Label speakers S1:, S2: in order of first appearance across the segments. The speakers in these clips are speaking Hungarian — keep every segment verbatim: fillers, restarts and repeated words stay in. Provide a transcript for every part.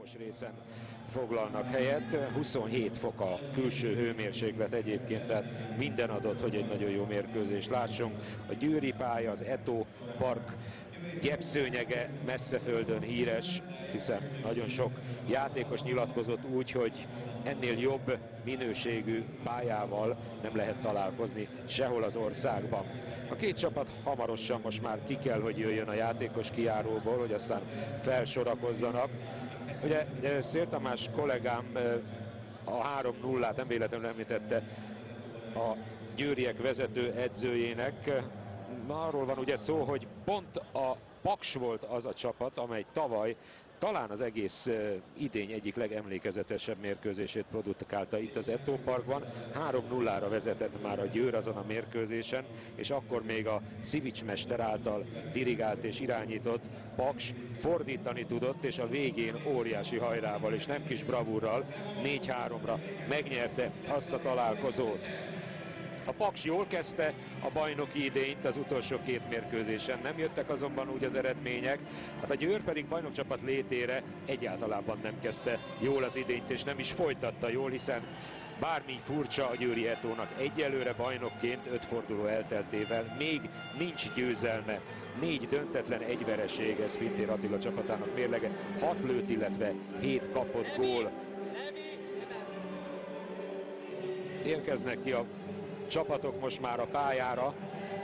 S1: napos részen foglalnak helyet. huszonhét fok a külső hőmérséklet egyébként, tehát minden adott, hogy egy nagyon jó mérkőzést lássunk. A győri pálya, az Eto Park gyepszőnyege messze földön híres, hiszen nagyon sok játékos nyilatkozott úgy, hogy ennél jobb minőségű pályával nem lehet találkozni sehol az országban. A két csapat hamarosan most már ki kell, hogy jöjjön a játékos kijáróból, hogy aztán felsorakozzanak. Ugye Szél Tamás kollégám a három nullát nem véletlenül említette a győriek vezető edzőjének. Arról van ugye szó, hogy pont a Paks volt az a csapat, amely tavaly talán az egész idény egyik legemlékezetesebb mérkőzését produkálta itt az Eto Parkban. három nullára vezetett már a Győr azon a mérkőzésen, és akkor még a Szivics mester által dirigált és irányított Paks fordítani tudott, és a végén óriási hajrával és nem kis bravúrral négy háromra megnyerte azt a találkozót. A Paks jól kezdte a bajnoki idényt, az utolsó két mérkőzésen nem jöttek azonban úgy az eredmények. Hát a Győr pedig bajnokcsapat létére egyáltalán nem kezdte jól az idényt, és nem is folytatta jól, hiszen bármi furcsa, a győri Etónak egyelőre bajnokként öt forduló elteltével még nincs győzelme. Négy döntetlen, egy vereség, ez Pintér Attila csapatának mérlege, hat lőtt, illetve hét kapott gól. Érkeznek ki a csapatok most már a pályára.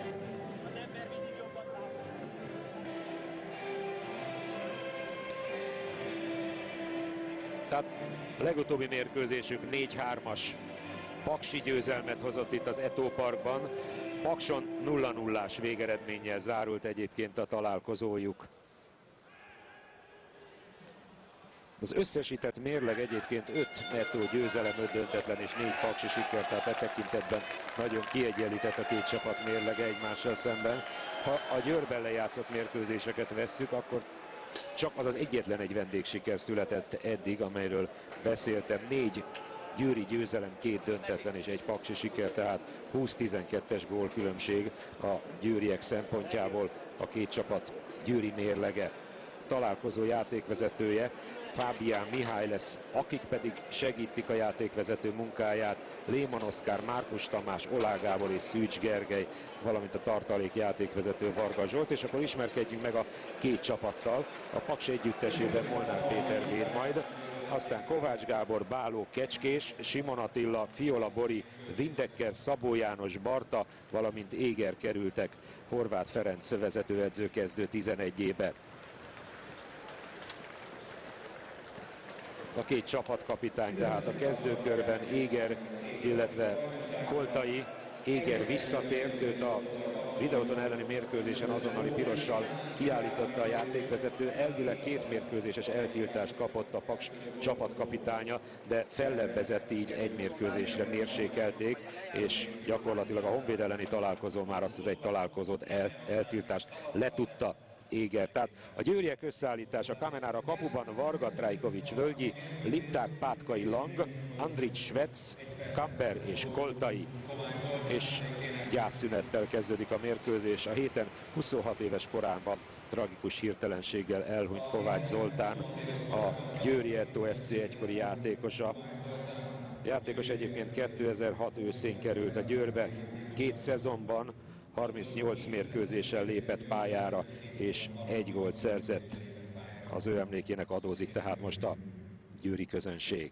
S1: Tehát a legutóbbi mérkőzésük négy hármas paksi győzelmet hozott itt az Eto Parkban. Pakson nulla nullás végeredménnyel zárult egyébként a találkozójuk. Az összesített mérleg egyébként öt Eto győzelem, öt döntetlen és négy paksi siker, tehát e tekintetben nagyon kiegyenlített a két csapat mérlege egymással szemben. Ha a Győrben lejátszott mérkőzéseket vesszük, akkor csak az az egyetlen egy vendégsiker született eddig, amelyről beszéltem. Négy győri győzelem, két döntetlen és egy paksi siker, tehát húsz tizenkettes gól különbség a győriek szempontjából a két csapat győri mérlege. Találkozó játékvezetője Fábián Mihály lesz, akik pedig segítik a játékvezető munkáját: Léman Oszkár, Márkus Tamás, Olá Gábor és Szűcs Gergely, valamint a tartalék játékvezető Varga Zsolt. És akkor ismerkedjünk meg a két csapattal. A Paks együttesében Molnár Péter véd majd, aztán Kovács Gábor, Báló, Kecskés, Simon Attila, Fiola Bori, Windecker, Szabó János, Barta, valamint Éger kerültek Horváth Ferenc vezetőedző kezdő tizenegyébe. A két csapatkapitány tehát a kezdőkörben, Éger, illetve Koltai. Éger visszatért, őt a Videóton elleni mérkőzésen azonnali pirossal kiállította a játékvezető. Elvileg két mérkőzéses eltiltást kapott a Paks csapatkapitánya, de fellebbezett, így egy mérkőzésre mérsékelték, és gyakorlatilag a Honvéd elleni találkozó már azt az egy találkozót el, eltiltást letudta Éger. Tehát a győriek összeállítása: Kamenára kapuban, Varga, Trajkovics, Völgyi, Lipták, Pátkai, Lang, Andrić, Svec, Kamber és Koltai. És gyászszünettel kezdődik a mérkőzés. A héten huszonhat éves korában tragikus hirtelenséggel elhunyt Kovács Zoltán, a győri Eto ef cé egykori játékosa. A játékos egyébként kétezer-hat őszén került a Győrbe, két szezonban harmincnyolc mérkőzéssel lépett pályára, és egy gólt szerzett. Az ő emlékének adózik tehát most a győri közönség.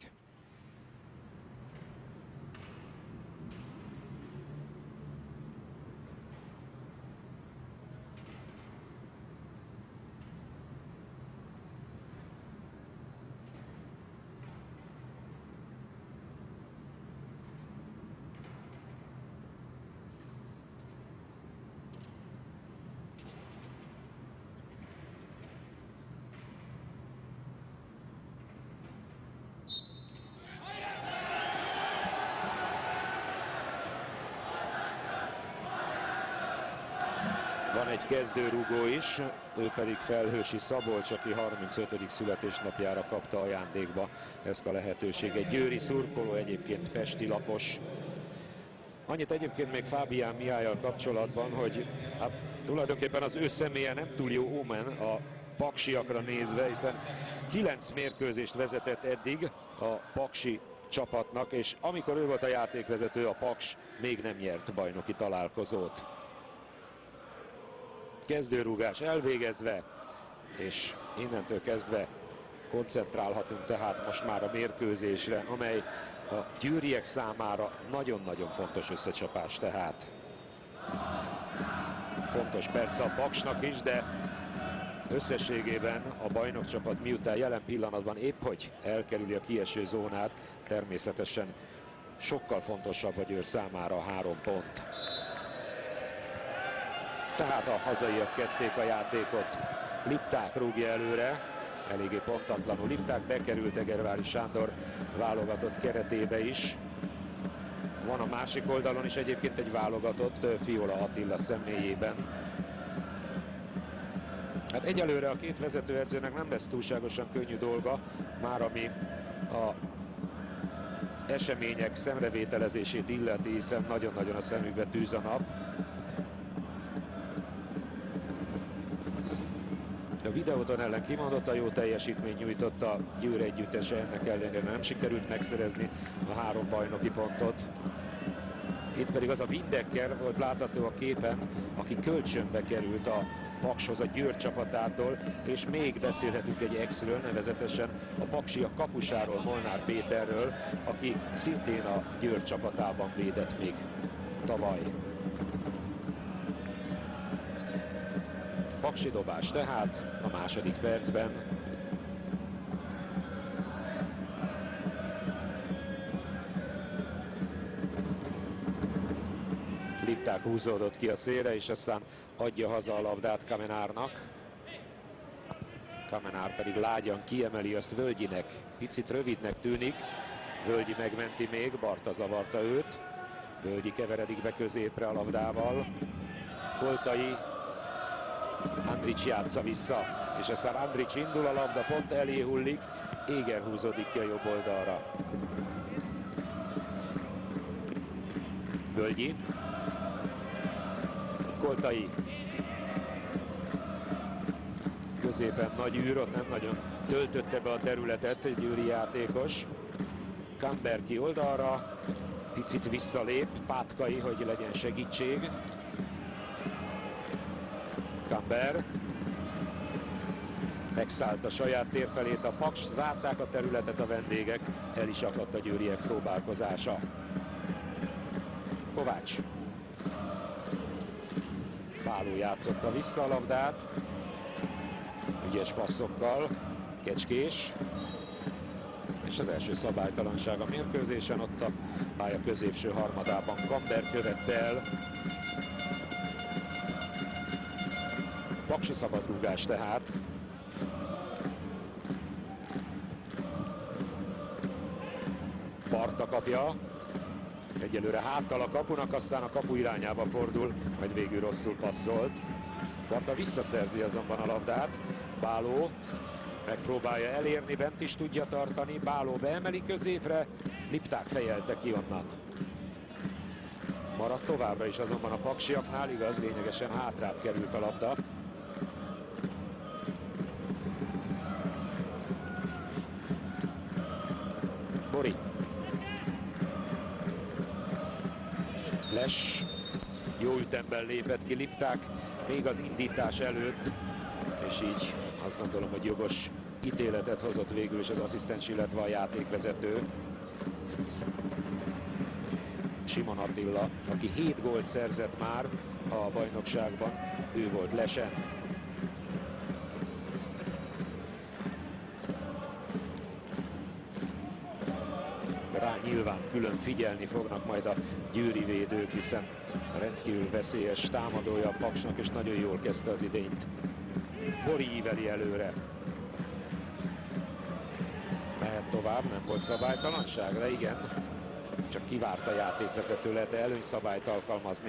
S1: Van egy kezdőrúgó is, ő pedig Felhősi Szabolcs, aki harmincötödik születésnapjára kapta ajándékba ezt a lehetőséget. Győri szurkoló, egyébként pesti lakos. Annyit egyébként még Fábián Mihályal kapcsolatban, hogy hát tulajdonképpen az ő személye nem túl jó ómen a paksiakra nézve, hiszen kilenc mérkőzést vezetett eddig a paksi csapatnak, és amikor ő volt a játékvezető, a Paks még nem nyert bajnoki találkozót. Kezdőrúgás elvégezve, és innentől kezdve koncentrálhatunk tehát most már a mérkőzésre, amely a győriek számára nagyon-nagyon fontos összecsapás tehát. Fontos persze a Paksnak is, de összességében a bajnokcsapat miután jelen pillanatban épp hogy elkerüli a kieső zónát, természetesen sokkal fontosabb a Győr számára a három pont. Tehát a hazaiak kezdték a játékot. Lipták rúgja előre, eléggé pontatlanul. Lipták bekerült Egervári Sándor válogatott keretébe is. Van a másik oldalon is egyébként egy válogatott, Fiola Attila személyében. Hát egyelőre a két vezetőedzőnek nem lesz túlságosan könnyű dolga, már ami a események szemrevételezését illeti, hiszen nagyon-nagyon a szemükbe tűz a nap. A Videóton ellen kimondott a jó teljesítmény nyújtott a Győr együttese, ennek ellenére nem sikerült megszerezni a három bajnoki pontot. Itt pedig az a Windecker volt látható a képen, aki kölcsönbe került a Pakshoz a Győr csapatától, és még beszélhetünk egy exről, nevezetesen a paksiak kapusáról, Molnár Péterről, aki szintén a Győr csapatában védett még tavaly. Paksi dobás tehát a második percben. Lipták húzódott ki a szélre, és aztán adja haza a labdát Kamenárnak. Kamenár pedig lágyan kiemeli azt Völgyinek. Picit rövidnek tűnik. Völgyi megmenti még, Barta zavarta őt. Völgyi keveredik be középre a labdával. Koltai, Andrić játsza vissza, és aztán Andrić indul, a labda pont elé hullik, Éger húzódik ki a jobb oldalra. Völgyi. Koltai. Középen nagy űr, ott nem nagyon töltötte be a területet egy győri játékos. Kamber ki oldalra, picit visszalép, Pátkai, hogy legyen segítség. Kamber megszállt a saját tér felét a Paks, zárták a területet a vendégek, el is akadt a győriek próbálkozása. Kovács. Páló játszotta vissza a labdát, ügyes passzokkal, Kecskés, és az első szabálytalanság a mérkőzésen, ott a pálya középső harmadában Kamber követte el. Paksi szabadrúgás tehát. Barta kapja. Egyelőre háttal a kapunak, aztán a kapu irányába fordul, majd végül rosszul passzolt. Barta visszaszerzi azonban a labdát. Báló megpróbálja elérni, bent is tudja tartani. Báló beemeli középre, Lipták fejelte ki onnan. Maradt továbbra is azonban a paksiaknál, igaz, lényegesen hátrább került a labda. Bori. Les jó ütemben lépett ki Lipták még az indítás előtt, és így azt gondolom, hogy jogos ítéletet hozott végül is az asszisztens, illetve a játékvezető. Simon Attila, aki hét gólt szerzett már a bajnokságban, ő volt Lesen. Rá nyilván külön figyelni fognak majd a győri védők, hiszen rendkívül veszélyes támadója a Paksnak, és nagyon jól kezdte az idényt. Bori íveli előre. Mehet tovább, nem volt szabálytalanság, de igen. Csak kivárt a játékvezető, lehet-e előnyszabályt alkalmazni.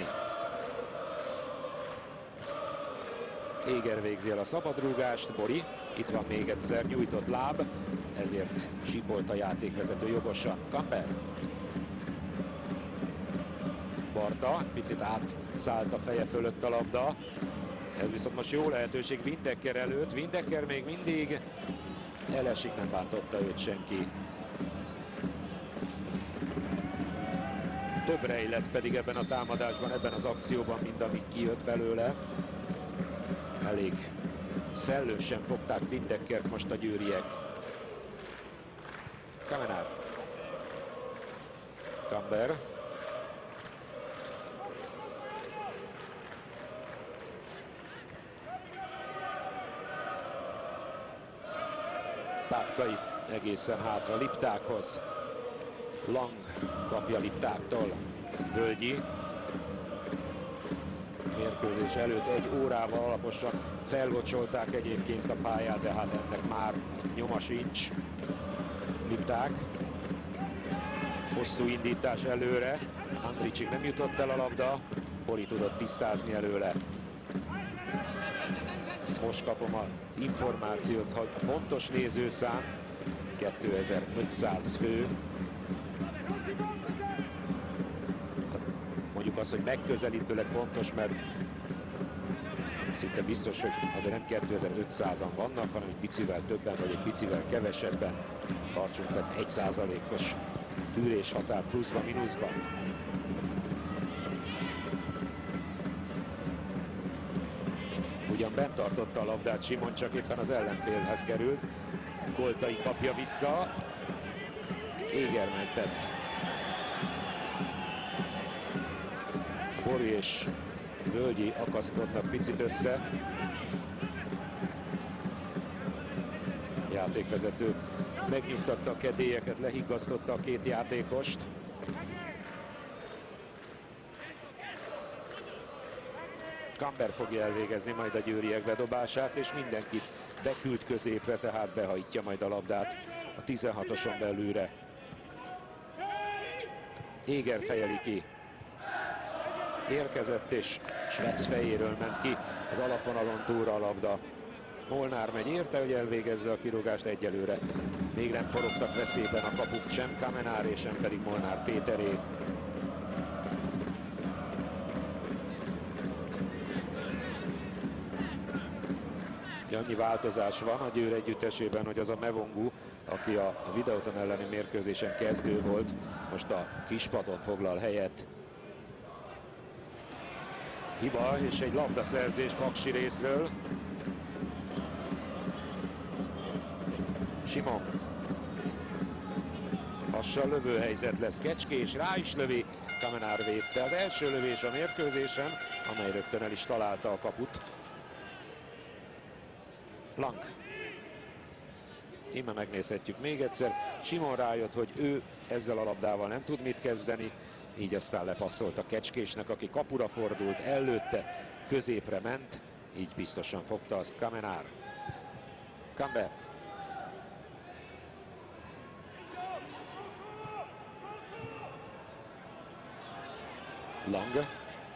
S1: Éger végzi el a szabadrúgást, Bori, itt van még egyszer nyújtott láb, ezért zsibolt a játékvezető jogosan. Kamber. Barta, picit átszállt a feje fölött a labda. Ez viszont most jó lehetőség Windecker előtt. Windecker még mindig elesik, nem bántotta őt senki. Több rejlett pedig ebben a támadásban, ebben az akcióban, mint amíg kijött belőle. Elég szellősen fogták Windeckert most a győriek. Kamenár. Camber. Pátkai egészen hátra Liptákhoz. Lang kapja Liptáktól. Völgyi. Mérkőzés előtt egy órával alaposan fellocsolták egyébként a pályát, de hát ennek már nyoma sincs. Lipták. Hosszú indítás előre. Andricsig nem jutott el a labda. Boli tudott tisztázni előle. Most kapom az információt, hogy a pontos nézőszám kétezer-ötszáz fő. Mondjuk azt, hogy megközelítőleg pontos, mert szinte biztos, hogy azért nem kétezer-ötszázan vannak, hanem egy picivel többen, vagy egy picivel kevesebben. Tartsunk fel egy százalékos tűréshatár pluszba, mínuszba. Ugyan bent tartotta a labdát Simon, csak éppen az ellenfélhez került. Koltai kapja vissza. Éger mentett. Bori és Völgyi akaszkodnak picit össze. Játékvezető megnyugtatta a kedélyeket, lehiggasztotta a két játékost. Camber fogja elvégezni majd a győriek bedobását, és mindenkit beküld középre, tehát behajtja majd a labdát a tizenhatoson belülre. Éger fejeli ki. Érkezett, és Svec fejéről ment ki az alapvonalon túlra a labda. Molnár megy érte, hogy elvégezze a kirúgást, egyelőre még nem forogtak veszélyben a kapuk, sem Kamenáré, sem pedig Molnár Péteré. Annyi változás van a Győr együttesében, hogy az a Mevongu, aki a Videoton elleni mérkőzésen kezdő volt, most a kispadon foglal helyet. Hiba és egy labdaszerzés Paksi részről. Simon. Lassan lövőhelyzet lesz, Kecskés rá is lövi, Kamenár védte. Az első lövés a mérkőzésen, amely rögtön el is találta a kaput. Lang. Íme megnézhetjük még egyszer. Simon rájött, hogy ő ezzel a labdával nem tud mit kezdeni, így aztán lepasszolt a Kecskésnek, aki kapura fordult, előtte, középre ment, így biztosan fogta azt Kamenár. Camber. Lang.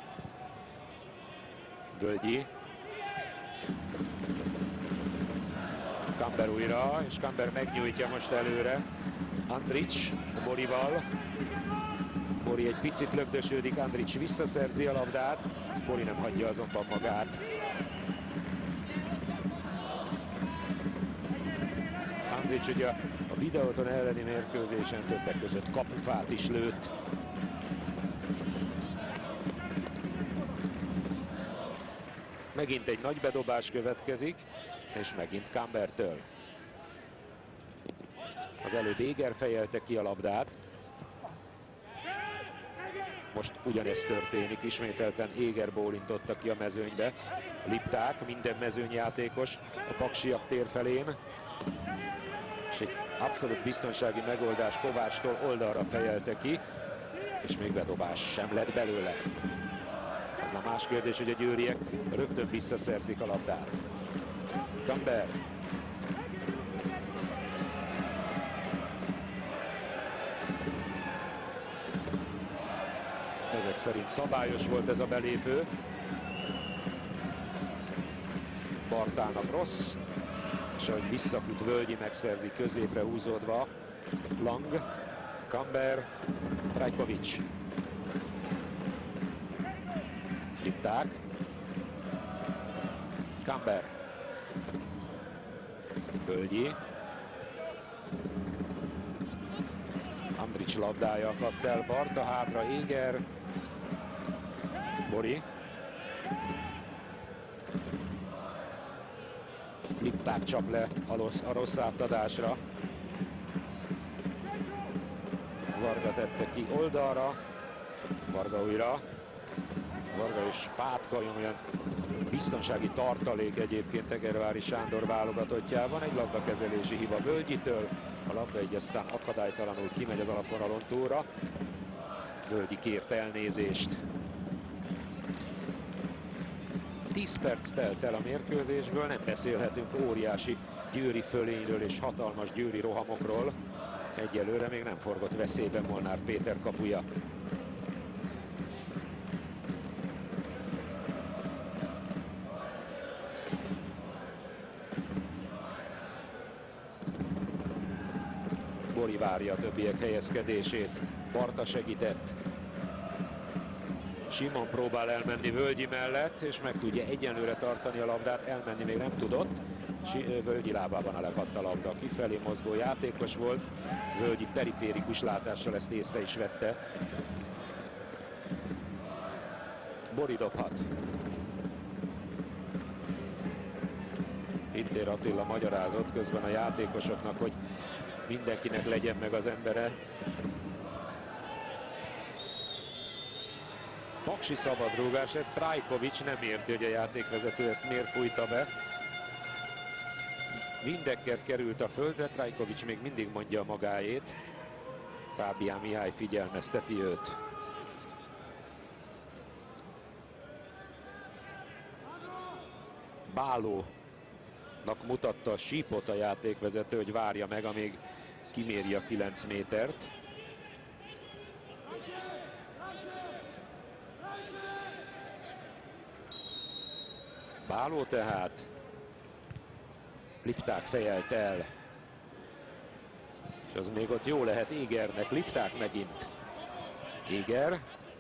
S1: Völgyi. Camber újra, és Camber megnyújtja most előre. Andrics Borival. Bori egy picit lögdösödik, Andrics visszaszerzi a labdát. Bori nem hagyja azonban magát. Andrics ugye a Videoton elleni mérkőzésen többek között kapufát is lőtt. Megint egy nagy bedobás következik, és megint Cambertől. Az előbb Éger fejelte ki a labdát. Most ugyanezt történik, ismételten Éger bólintotta ki a mezőnybe. Lipták, minden mezőnyjátékos a paksiak tér felén. És egy abszolút biztonsági megoldás Kovácstól oldalra fejelte ki, és még bedobás sem lett belőle. Ez már más kérdés, hogy a győriek rögtön visszaszerzik a labdát. Camber. Ezek szerint szabályos volt ez a belépő. Bartának rossz, és ahogy visszafut Völgyi, megszerzi középre húzódva. Lang, Camber, Trajkovic. Lipták. Kamber. Völgyi. Andrić labdája akadt el, Barta hátra, Éger. Bori. Lipták csap le a rossz átadásra. Varga tette ki oldalra. Varga újra. Varga és Pátka olyan biztonsági tartalék egyébként Egervári Sándor válogatottjában. Egy labdakezelési hiba Völgyitől. A labda így aztán akadálytalanul kimegy az alapvonalon túlra. Völgyi kért elnézést. tíz perc telt el a mérkőzésből, nem beszélhetünk óriási győri fölényről és hatalmas győri rohamokról. Egyelőre még nem forgott veszélybe Molnár Péter kapuja. Bori várja a többiek helyezkedését. Barta segített. Simon próbál elmenni Völgyi mellett, és meg tudja egyenlőre tartani a labdát, elmenni még nem tudott. Völgyi lábában elakadt a labda. Kifelé mozgó játékos volt. Völgyi periférikus látással ezt észre is vette. Bori dobhat. Pintér Attila magyarázott közben a játékosoknak, hogy mindenkinek legyen meg az embere. Paksi szabadrúgás, ez Trajković nem érti, hogy a játékvezető ezt miért fújta be. Windecker került a földre, Trajković még mindig mondja magáét. Fábián Mihály figyelmezteti őt. Bálónak mutatta a sípot a játékvezető, hogy várja meg, amíg kiméri a kilenc métert. Báló tehát. Lipták fejelt el. És az még ott jó lehet Égernek. Lipták megint. Éger.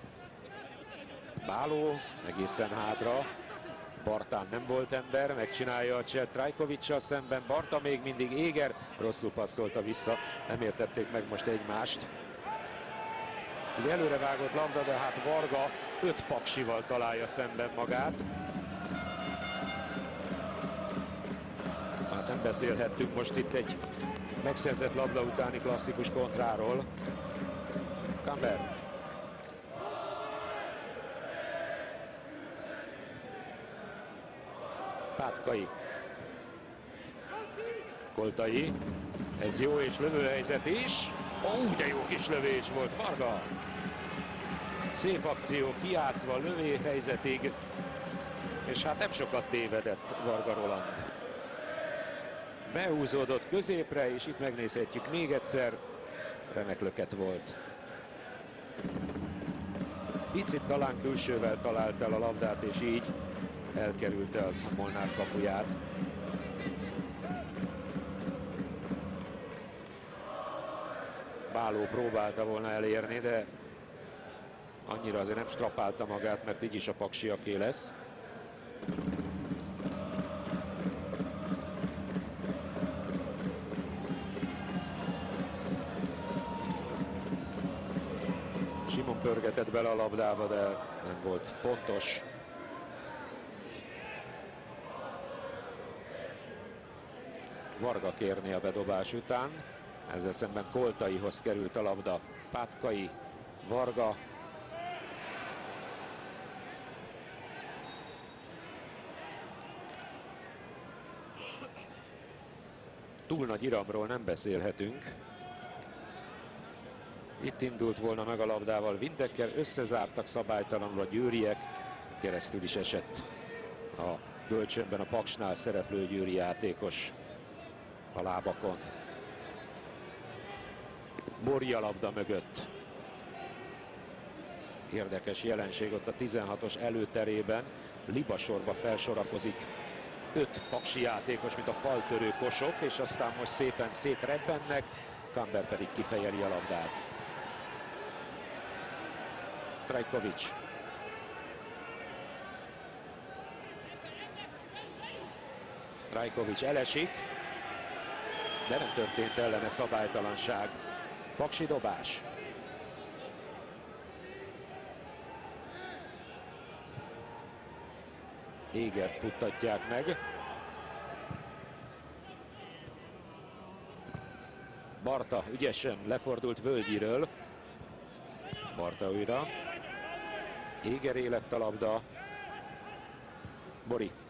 S1: Báló egészen hátra. Bartán nem volt ember, megcsinálja a cselt Trajkovićsal szemben. Barta még mindig, Éger rosszul passzolta vissza. Nem értették meg most egymást. Ugye előre vágott labda, de hát Varga öt paksival találja szemben magát. Hát nem beszélhettünk most itt egy megszerzett labda utáni klasszikus kontráról. Kamber. Pátkai. Koltai. Ez jó és lövőhelyzet is. Ó, de jó kis lövés volt Varga. Szép akció, kijátszva lövőhelyzetig. És hát nem sokat tévedett Varga Roland. Behúzódott középre, és itt megnézhetjük még egyszer. Remek löket volt. Picit talán külsővel talált el a labdát, és így elkerülte az Molnár kapuját. Báló próbálta volna elérni, de annyira azért nem strapálta magát, mert így is a paksiaké lesz. Simon pörgetett bele a labdába, de nem volt pontos. Varga kérni a bedobás után. Ezzel szemben Koltaihoz került a labda. Pátkai, Varga. Túl nagy iramról nem beszélhetünk. Itt indult volna meg a labdával Windecker, összezártak szabálytalanul a győriek, keresztül is esett a kölcsönben a Paksnál szereplő győri játékos a lábakon. Bori a labda mögött. Érdekes jelenség ott a tizenhatos előterében. Libasorba felsorakozik öt paksi játékos, mint a faltörő kosok, és aztán most szépen szétrebbennek, Kamber pedig kifejeli a labdát. Trajković. Trajkovics elesik, de nem történt ellene szabálytalanság. Paksi dobás. Égert futtatják meg. Barta ügyesen lefordult Völgyiről. Barta újra. Égeré lett a labda. Bori.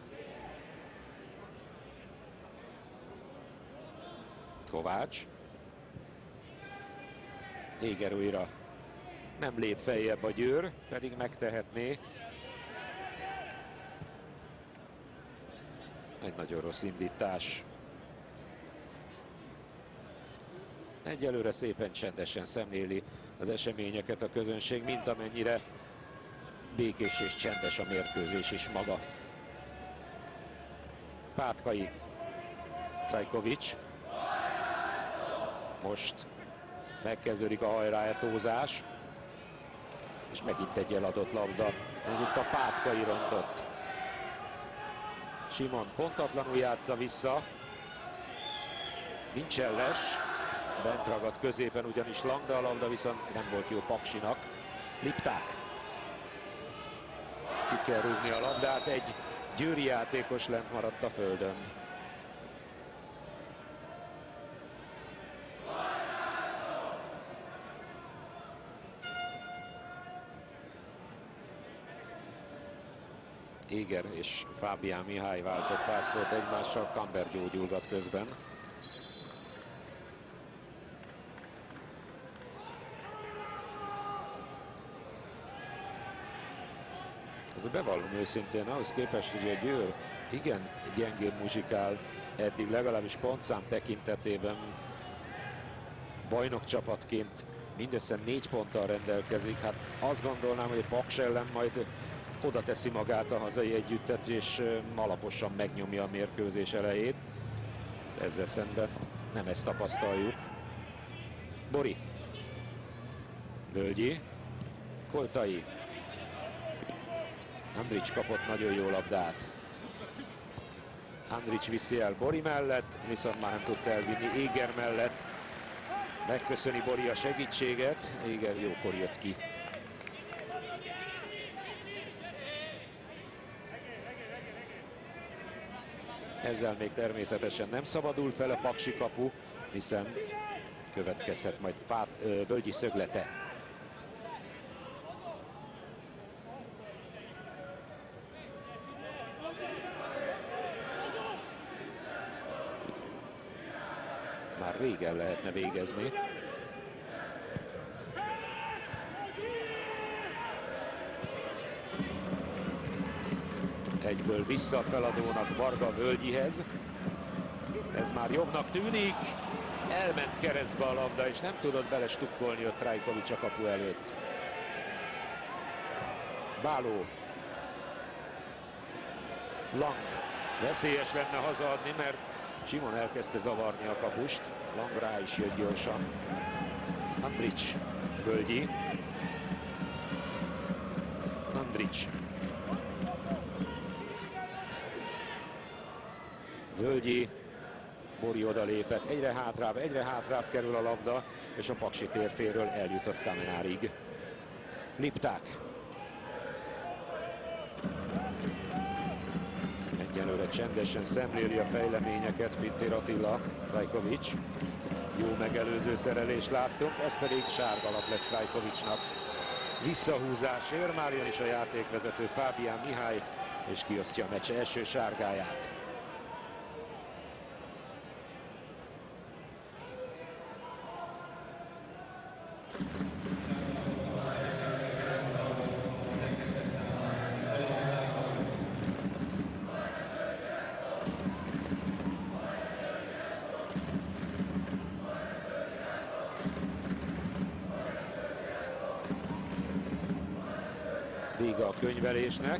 S1: Kovács. Éger újra. Nem lép feljebb a Győr, pedig megtehetné. Egy nagyon rossz indítás. Egyelőre szépen csendesen szemléli az eseményeket a közönség, mint amennyire békés és csendes a mérkőzés is maga. Pátkai. Trajkovics. Most megkezdődik a hajráetózás. És megint egy eladott labda. Ez itt a Pátkai rontott. Simon pontatlanul játsza vissza. Nincs elles. Bent ragadt középen ugyanis Lang, de a labda viszont nem volt jó Paksinak. Lipták. Ki kell rúgni a labdát, egy győri játékos lent maradt a földön. Éger és Fábián Mihály váltott pár szót egymással, Kamber gyógyulgat közben. Ez bevallom őszintén, ahhoz képest, hogy a Győr igen gyengén muzsikál eddig, legalábbis pontszám tekintetében bajnokcsapatként mindössze négy ponttal rendelkezik. Hát azt gondolnám, hogy a Paks ellen majd oda teszi magát a hazai együttet, és alaposan megnyomja a mérkőzés elejét. Ezzel szemben nem ezt tapasztaljuk. Bori. Völgyi. Koltai. Andrić kapott nagyon jó labdát. Andrić viszi el Bori mellett, viszont már nem tudta elvinni Éger mellett. Megköszöni Bori a segítséget, Éger jókor jött ki. Ezzel még természetesen nem szabadul fel a paksi kapu, hiszen következhet majd Pát, ö, Völgyi szöglete. Már régen lehetne végezni. Egyből vissza a feladónak Varga Völgyihez. Ez már jobbnak tűnik. Elment keresztbe a labda, és nem tudott belestukkolni ott Trajkovics a kapu előtt. Báló. Lang. Veszélyes lenne hazaadni, mert Simon elkezdte zavarni a kapust. Lang rá is jött gyorsan. Andrić. Völgyi. Andrić. Völgyi. Bori odalépett. Egyre hátrább, egyre hátrább kerül a labda, és a paksi térféről eljutott Kamenárig. Lipták. Egyelőre csendesen szemléli a fejleményeket Pintér Attila. Trajkovics. Jó megelőző szerelést láttunk, ez pedig sárgalap lesz Trajkovicsnak. Visszahúzás ér, már jön is a játékvezető Fábián Mihály, és kiosztja a meccs első sárgáját. Vége a könyvelésnek.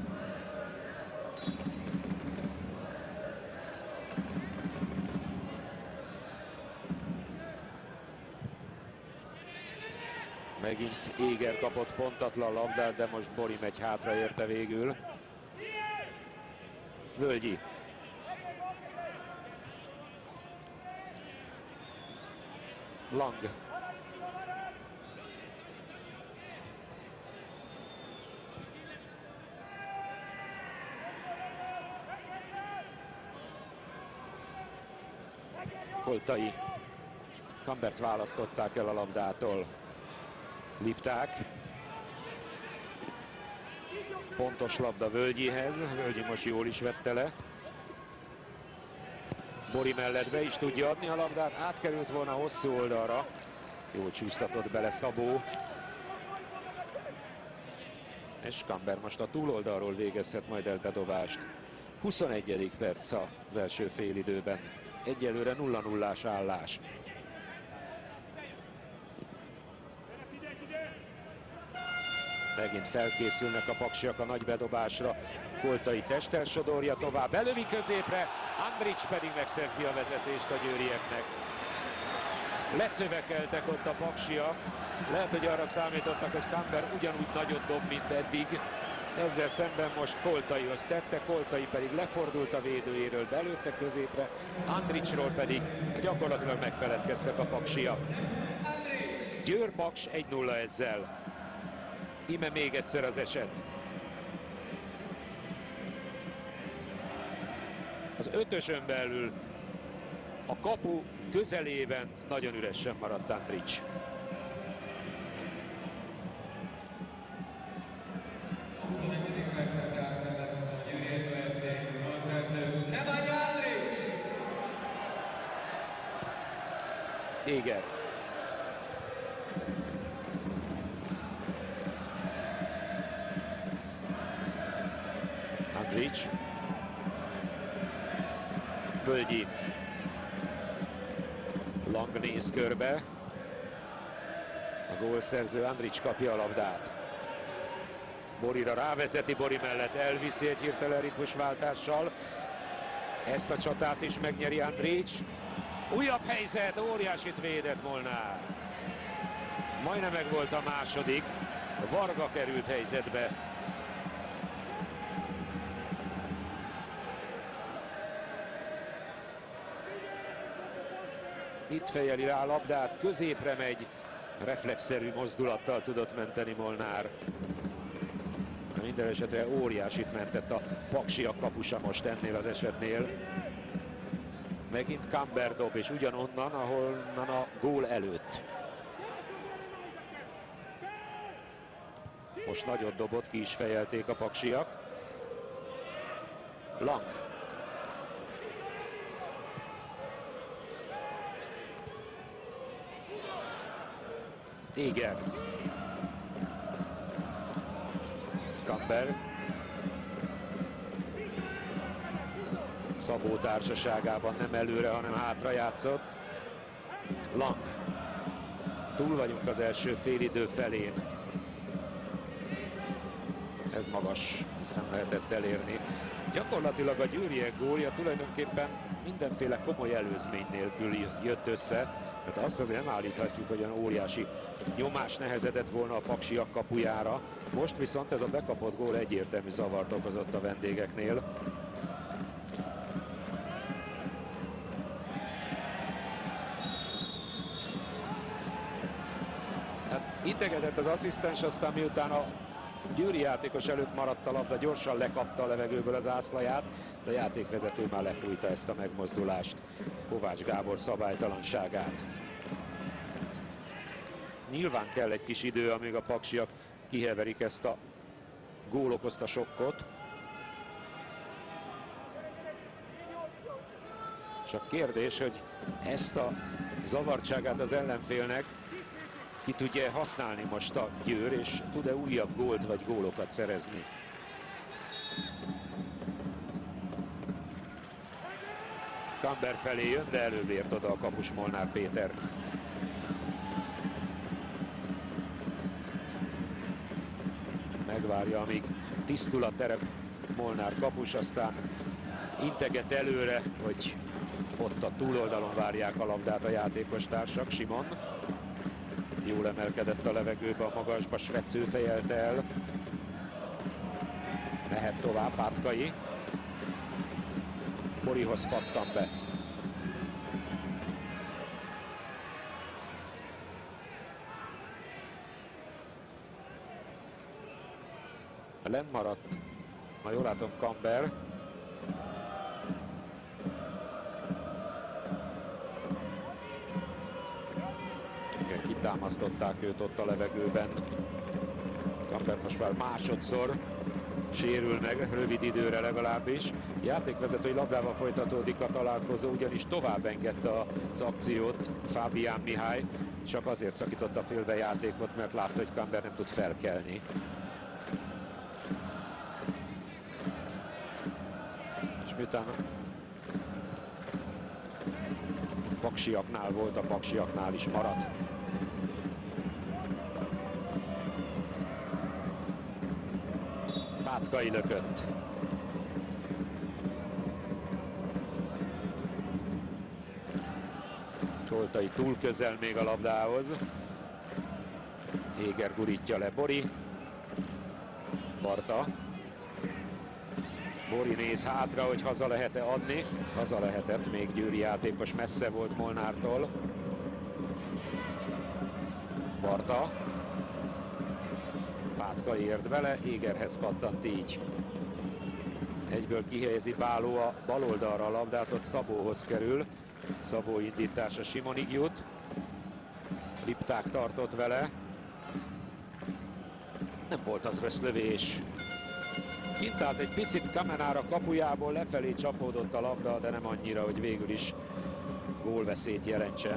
S1: Megint Éger kapott pontatlan labdát, de most Bori megy hátra érte végül. Völgyi. Lang. Koltai. Kambert választották el a labdától. Lipták. Pontos labda Völgyihez. Völgyi most jól is vette le. Bori mellett be is tudja adni a labdát. Átkerült volna hosszú oldalra. Jól csúsztatott bele Szabó. És Kamber most a túloldalról végezhet majd el bedobást. huszonegyedik perc az első félidőben. Egyelőre nulla nullás állás. Megint felkészülnek a paksiak a nagy bedobásra. Koltai testtel sodorja tovább, belövi középre, Andrić pedig megszerzi a vezetést a győrieknek. Lecövekeltek ott a paksiak. Lehet, hogy arra számítottak, hogy Kamber ugyanúgy nagyot dob, mint eddig. Ezzel szemben most Koltaihoz tette, Koltai pedig lefordult a védőjéről, belőtte középre, Andrićról pedig gyakorlatilag megfeledkeztek a paksiak. Győr-Paks egy nulla ezzel. Íme még egyszer az eset. Az ötösön belül a kapu közelében nagyon üresen maradt Andrić. Igen. Andrić. Völgyi. Lang néz körbe. A gólszerző Andrić kapja a labdát. Borira rávezeti, Bori mellett elviszi egy hirtelen ritmusváltással. Ezt a csatát is megnyeri Andrić. Újabb helyzet, óriásit védett Molnár. Majdnem meg volt a második. Varga került helyzetbe. Itt fejeli rá a labdát, középre megy. Reflexzerű mozdulattal tudott menteni Molnár. Minden esetre óriásit mentett a paksiak kapusa most ennél az esetnél. Megint Kamber dob, és ugyanonnan, ahonnan a gól előtt. Most nagyot dobott, ki is fejelték a paksiak. Lang. Igen. Kamber. Szabó társaságában nem előre, hanem hátra játszott. Lang. Túl vagyunk az első félidő felén. Ez magas, ezt nem lehetett elérni. Gyakorlatilag a győriek gólja tulajdonképpen mindenféle komoly előzmény nélkül jött össze, mert azt azért nem állíthatjuk, hogy olyan óriási nyomás nehezedett volna a paksiak kapujára. Most viszont ez a bekapott gól egyértelmű zavart okozott a vendégeknél. Hát integetett az asszisztens, aztán miután a győri játékos előtt maradt a labda, gyorsan lekapta a levegőből az ászlaját, de a játékvezető már lefújta ezt a megmozdulást, Kovács Gábor szabálytalanságát. Nyilván kell egy kis idő, amíg a paksiak kiheverik ezt a gól okozta sokkot. Csak kérdés, hogy ezt a zavartságát az ellenfélnek ki tudja használni most a Győr, és tud-e újabb gólt vagy gólokat szerezni. Kamber felé jön, de előbb ért oda a kapus Molnár Péter. Megvárja, amíg tisztul a terep Molnár kapus, aztán integet előre, hogy ott a túloldalon várják a labdát a játékos társak. Simon jól emelkedett a levegőbe, a magasba, Svecő fejelte el. Mehet tovább Pátkai. Borihoz pattan be. Lent maradt, ha jól látom, Camber. Igen, kitámasztották őt ott a levegőben. Camber most már másodszor sérül meg, rövid időre legalábbis. Játékvezetői labdával folytatódik a találkozó, ugyanis tovább engedte az akciót Fábián Mihály, csak azért szakította félbe játékot, mert látta, hogy Camber nem tud felkelni. És miután Paksiaknál volt, a Paksiaknál is maradt. Pátkai lökött. Koltai túl közel még a labdához. Éger gurítja le Bori. Barta. Bori néz hátra, hogy haza lehet-e adni. Haza lehetett, még győri játékos messze volt Molnártól. Barta. Pátka ért vele, Égerhez pattant így. Egyből kihelyezi Báló a bal oldalra a labdát, ott Szabóhoz kerül. Szabó indítása Simonig jut. Lipták tartott vele. Nem volt az rossz lövés. Kint állt egy picit Kamenár a kapujából, lefelé csapódott a labda, de nem annyira, hogy végül is gólveszélyt jelentsen.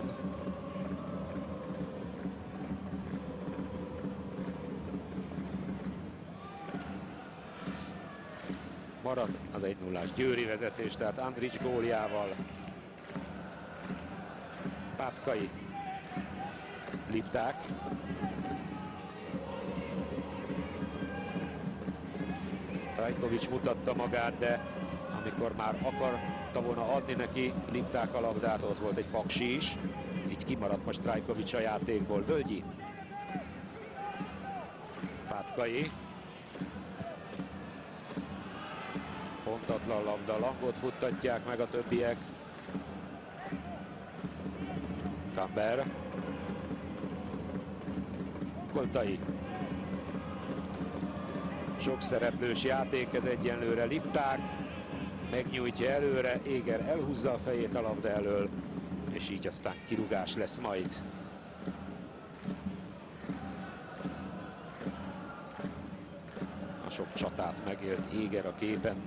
S1: Marad az egy nullás győri vezetés, tehát Andrić góljával. Pátkai. Lipták. Trajkovics mutatta magát, de amikor már akarta volna adni neki Lipták a labdát, ott volt egy Paksi is. Így kimaradt most Trajkovics a játékból. Völgyi. Pátkai. Pontatlan labda, Langot futtatják meg a többiek. Camber. Koltai. Sok szereplős játék, ez egyenlőre. Lipták megnyújtja előre, Éger elhúzza a fejét a labda elől, és így aztán kirúgás lesz majd. A sok csatát megélt Éger a képen.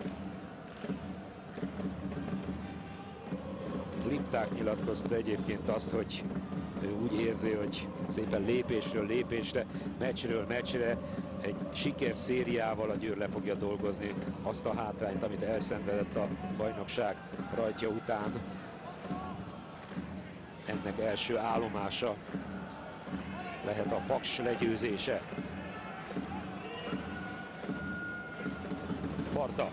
S1: Lipták nyilatkozta egyébként azt, hogy ő úgy érzi, hogy szépen lépésről lépésre, meccsről meccsre egy sikerszériával a Győr le fogja dolgozni azt a hátrányt, amit elszenvedett a bajnokság rajtja után. Ennek első állomása lehet a Paks legyőzése. Barta.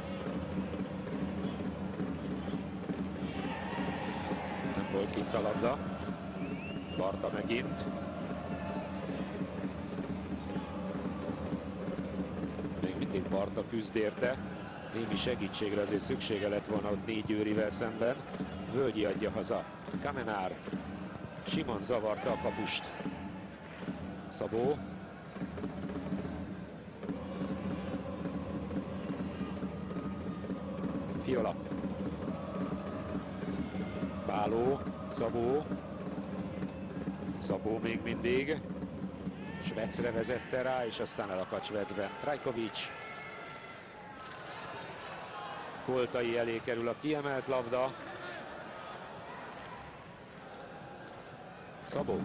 S1: Nem volt kint a labda. Barta megint. Még mindig Barta küzd érte. Némi segítségre azért szüksége lett volna ott négy győrivel szemben. Völgyi adja haza. Kamenár. Simon zavarta a kapust. Szabó. Fiola. Báló. Szabó. Szabó még mindig. Svecre vezette rá, és aztán elakadt Svecben. Trajkovics. Koltai elé kerül a kiemelt labda. Szabó.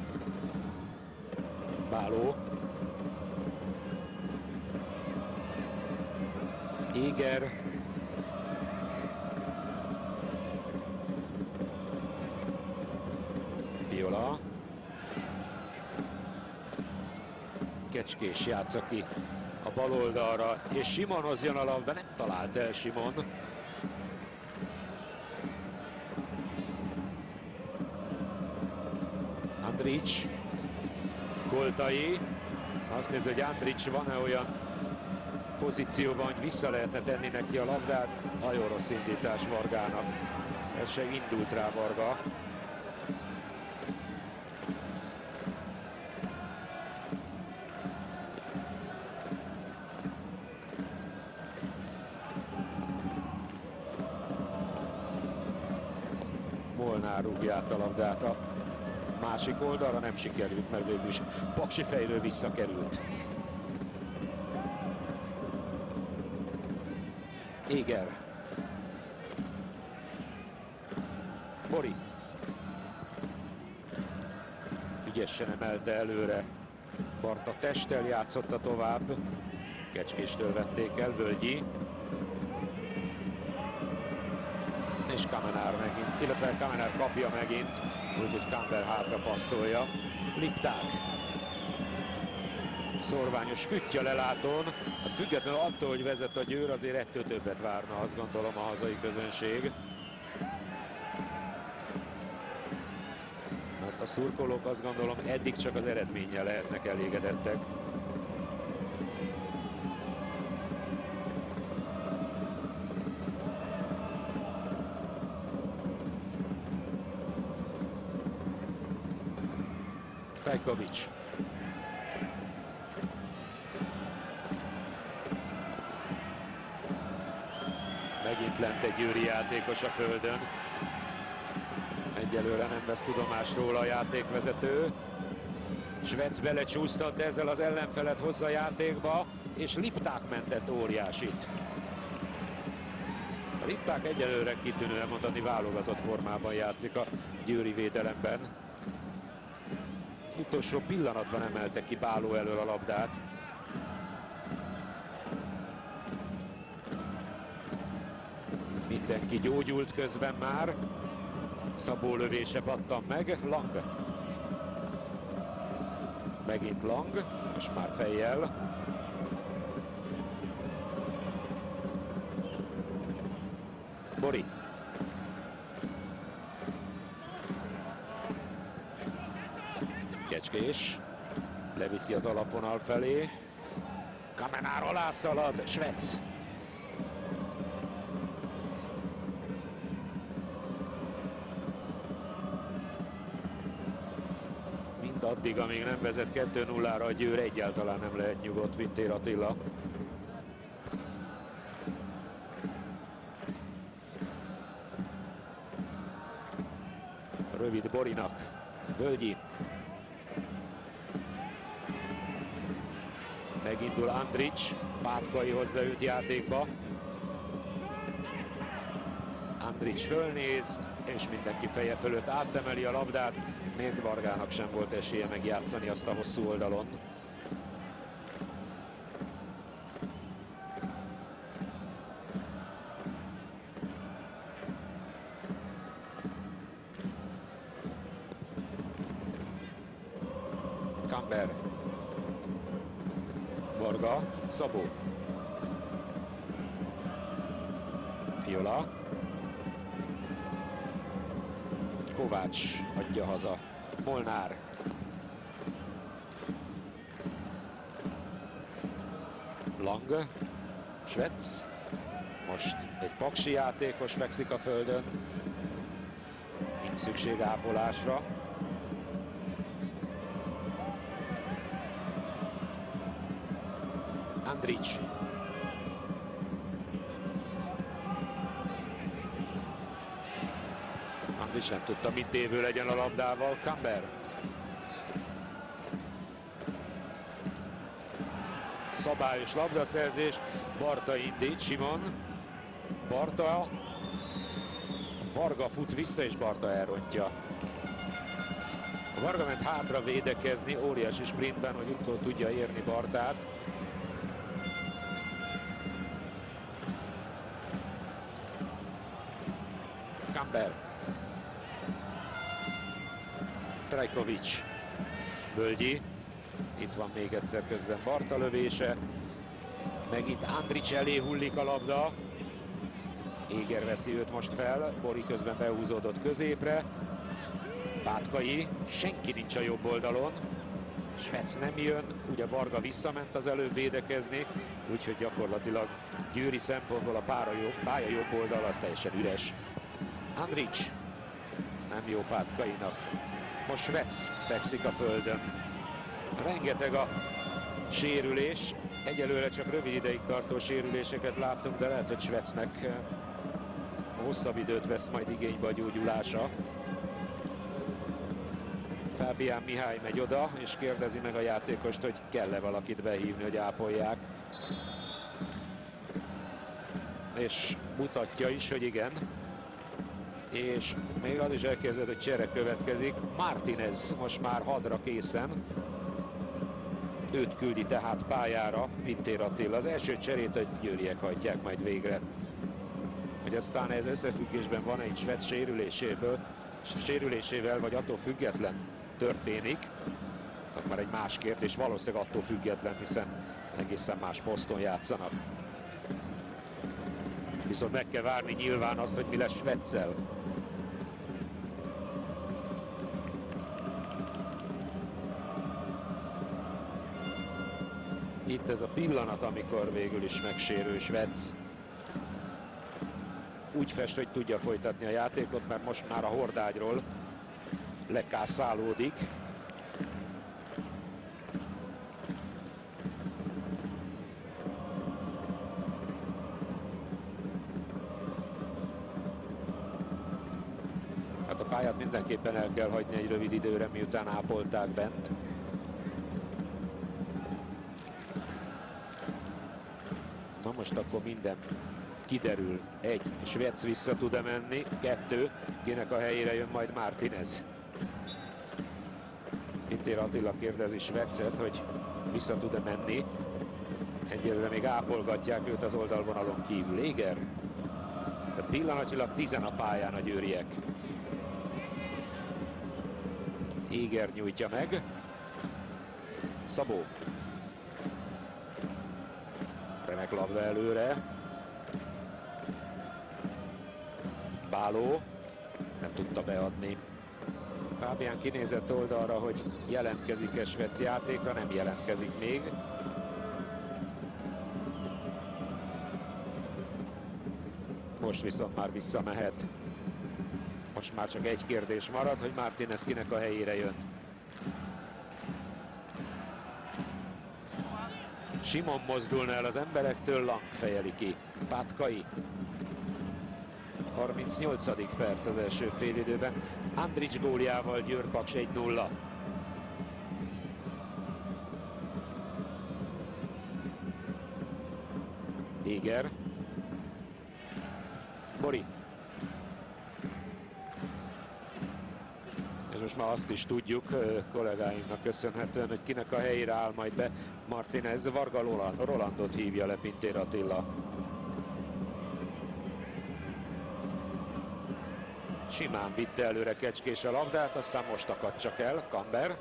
S1: Báló. Éger. Viola. Kecskés játsza ki a bal oldalra, és Simonhoz jön a labda, nem talált el Simon. Andrić. Koltai. Azt néz, hogy Andrić van-e olyan pozícióban, hogy vissza lehetne tenni neki a labdát. Nagyon rossz indítás Vargának. Ez se indult rá Varga. Molnár rúgja át a labdát a másik oldalra, nem sikerült, mert végül is Paksi fejről visszakerült. Éger. Bori. Ügyesen emelte előre. Barta testtel játszotta tovább. Kecskéstől vették el, Völgyi. És Kamenár megint, illetve Kamenár kapja megint, úgyhogy Campbell hátra passzolja. Lipták. Szorványos füttye lelátón. Hát függetlenül attól, hogy vezet a Győr, azért ettől többet várna, azt gondolom, a hazai közönség. Mert a szurkolók, azt gondolom, eddig csak az eredménnyel lehetnek elégedettek. Trajkovics. Megint lent egy győri játékos a földön. Egyelőre nem vesz tudomást róla a játékvezető. Svec belecsúsztat, de ezzel az ellenfelet hozza a játékba, és Lipták mentett óriásit. A Lipták egyelőre kitűnően mondani válogatott formában játszik a győri védelemben. Utolsó pillanatban emelte ki Báló elől a labdát. Mindenki gyógyult közben már. Szabó lövése pattan meg. Lang. Megint Lang, és már fejjel. Bori. Kecskés. Leviszi az alapvonal felé. Kamenár alá szalad. Svec. Mindaddig, amíg nem vezet kettő nullára a Győr, egyáltalán nem lehet nyugodt, Pintér Attila. Rövid Borinak. Völgyi. Megindul Andrić, Pátkai hozza őt játékba. Andrić fölnéz, és mindenki feje fölött átemeli a labdát. Még Vargának sem volt esélye megjátszani azt a hosszú oldalon. Camber. Varga, Szabó. Fiola. Kovács adja haza. Molnár. Lang. Svec. Most egy paksi játékos fekszik a földön. Nincs szükség ápolásra. Andrić. Andrić nem tudta, mit tévő legyen a labdával. Camber. Szabályos labdaszerzés. Barta indít, Simon. Barta. Varga fut vissza, és Barta elrontja. A Varga ment hátra védekezni, óriási sprintben, hogy utol tudja érni Bartát. Camber. Trajkovics. Völgyi. Itt van még egyszer közben Barta lövése. Megint Andrić elé hullik a labda. Éger veszi őt most fel. Bori közben behúzódott középre. Pátkai. Senki nincs a jobb oldalon. Svec nem jön. Ugye Varga visszament az előbb védekezni. Úgyhogy gyakorlatilag győri szempontból a pálya jobb, pálya jobb oldal az teljesen üres. Andrić. Nem jó Pátkainak. Most Svec fekszik a földön. Rengeteg a sérülés. Egyelőre csak rövid ideig tartó sérüléseket láttunk, de lehet, hogy Svecnek hosszabb időt vesz majd igénybe a gyógyulása. Fábián Mihály megy oda, és kérdezi meg a játékost, hogy kell-e valakit behívni, hogy ápolják. És mutatja is, hogy igen. És még az is elképzelhető, hogy csere következik. Martínez most már hadra készen. Őt küldi tehát pályára Pintér Attila. Az első cserét a győriek hajtják majd végre. Hogy aztán ez összefüggésben van egy Svec sérüléséből, sérülésével, vagy attól független történik, az már egy más kérdés, valószínűleg attól független, hiszen egészen más poszton játszanak. Viszont meg kell várni nyilván azt, hogy mi lesz Sveccel. Itt ez a pillanat, amikor végül is megsérül Svec. Úgy fest, hogy tudja folytatni a játékot, mert most már a hordágyról lekászálódik. Hát a pályát mindenképpen el kell hagyni egy rövid időre, miután ápolták bent. Na most akkor minden kiderül. Egy, Svec vissza tud-e menni? Kettő, kinek a helyére jön majd Martínez. Pintér Attila kérdezi Svecet, hogy vissza tud-e menni. Egyelőre még ápolgatják őt az oldalvonalon kívül. Éger. Tehát pillanatilag tizen a pályán a győriek. Éger nyújtja meg. Szabó. Remek labda előre. Báló nem tudta beadni. Fábián kinézett oldalra, hogy jelentkezik-e Svec játékra, nem jelentkezik még. Most viszont már visszamehet. Most már csak egy kérdés marad, hogy Martínez kinek a helyére jön. Simon mozdulna el az emberektől, Lang fejeli ki. Pátkai. harmincnyolcadik perc az első félidőben. Andrić góljával Győr-Paks egy nulla. Éger. Bori. És most már azt is tudjuk, kollégáimnak köszönhetően, hogy kinek a helyére áll majd be Martínez. Varga Rolandot hívja le Pintér Attila. Simán vitte előre Kecskés a labdát, aztán most akadt csak el Kamber.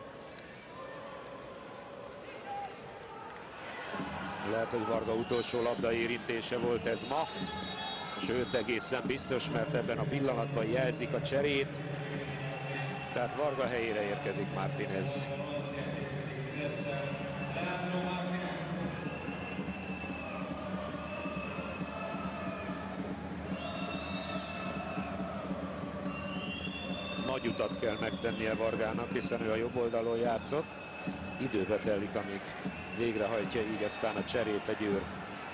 S1: Lehet, hogy Varga utolsó labda érintése volt ez ma. Sőt, egészen biztos, mert ebben a pillanatban jelzik a cserét. Tehát Varga helyére érkezik Martínez. Nagy utat kell megtennie Vargának, hiszen ő a jobb oldalon játszott. Időbe telik, amíg végrehajtja így aztán a cserét a Győr.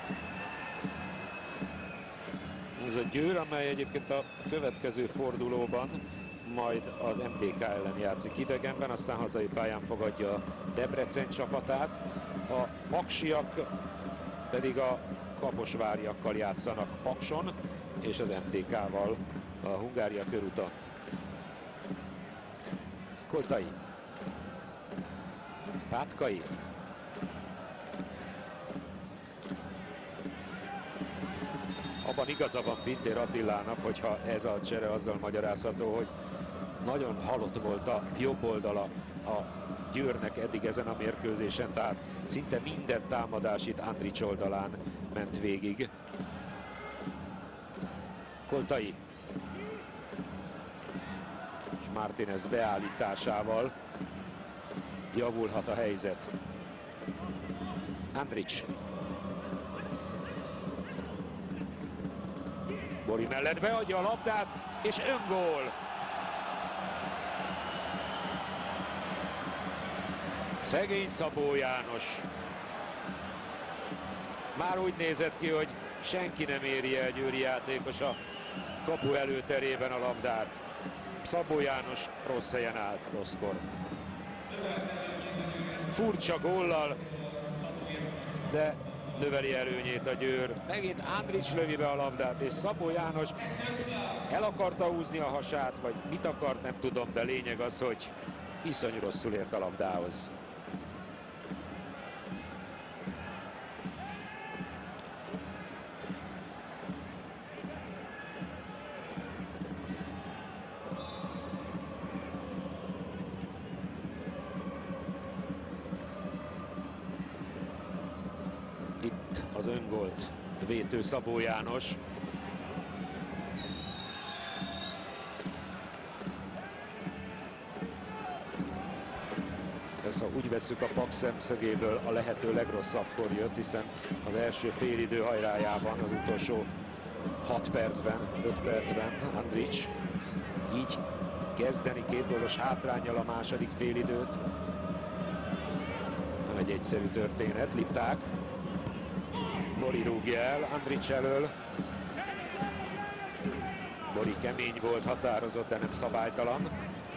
S1: Ez a Győr, amely egyébként a következő fordulóban majd az em té ká ellen játszik idegenben, aztán hazai pályán fogadja a Debrecen csapatát. A maksiak pedig a kaposváriakkal játszanak Pakson, és az em té ká-val a Hungária körúton. Koltai. Pátkai. Abban igaza van Pintér Attilának, hogyha ez a csere azzal magyarázható, hogy nagyon halott volt a jobb oldala a Győrnek eddig ezen a mérkőzésen, tehát szinte minden támadás itt Andrić oldalán ment végig. Koltai. És Martínez beállításával javulhat a helyzet. Andrić. Bori mellett beadja a labdát, és öngól. Szegény Szabó János. Már úgy nézett ki, hogy senki nem éri el győri játékos a kapu előterében a labdát. Szabó János rossz helyen állt, rosszkor. Furcsa góllal, de növeli előnyét a Győr. Megint Andrić lövi be a labdát, és Szabó János el akarta húzni a hasát, vagy mit akart, nem tudom, de lényeg az, hogy iszonyú rosszul ért a labdához. Itt az öngolt vétő Szabó János. Ez, ha úgy vesszük, a Paks szemszögéből a lehető legrosszabbkor jött, hiszen az első félidő hajrájában, az utolsó hat percben, öt percben Andrić így kezdeni két gólos hátránnyal a második félidőt. Nem egy egyszerű történet. Lipták. Bori rúgja el Andrić elől. Bori kemény volt, határozott, de nem szabálytalan.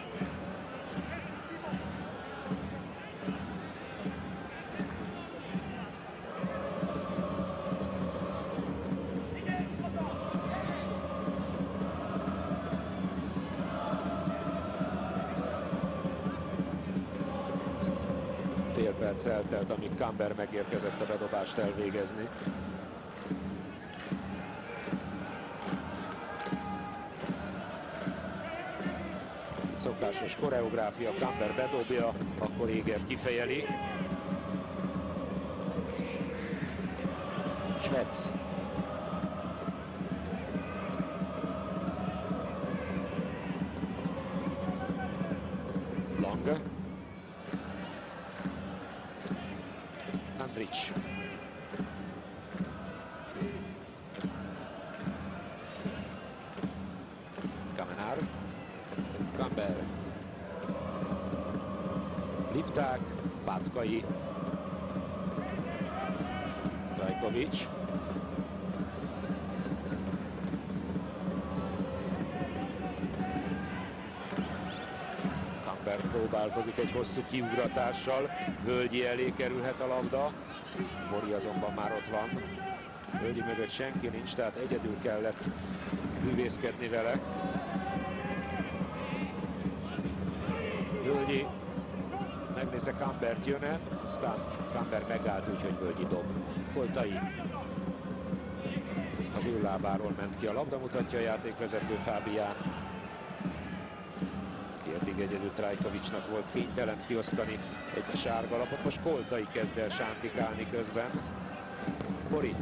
S1: Fél perc eltelt, amíg Camber megérkezett a bedobást elvégezni. Szokásos koreográfia, Camber bedobja, akkor Éger kifejeli. Svec. Lang. Andrić. Kamenár. Camber. Lipták. Pátkai. Trajković. Camber próbálkozik egy hosszú kiugratással. Völgyi elé kerülhet a labda. Bori azonban már ott van. Völgyi mögött senki nincs, tehát egyedül kellett művészkedni vele. Völgyi megnézze, Cambert jön-e, aztán Camber megállt, úgyhogy Völgyi dob. Koltai az ő lábáról ment ki a labda, mutatja a játékvezető Fábián. Eddig egyedül Trajkovićnak volt kénytelen kiosztani egy sárga lapot. Most Koltai kezd el sántikálni közben. Bori.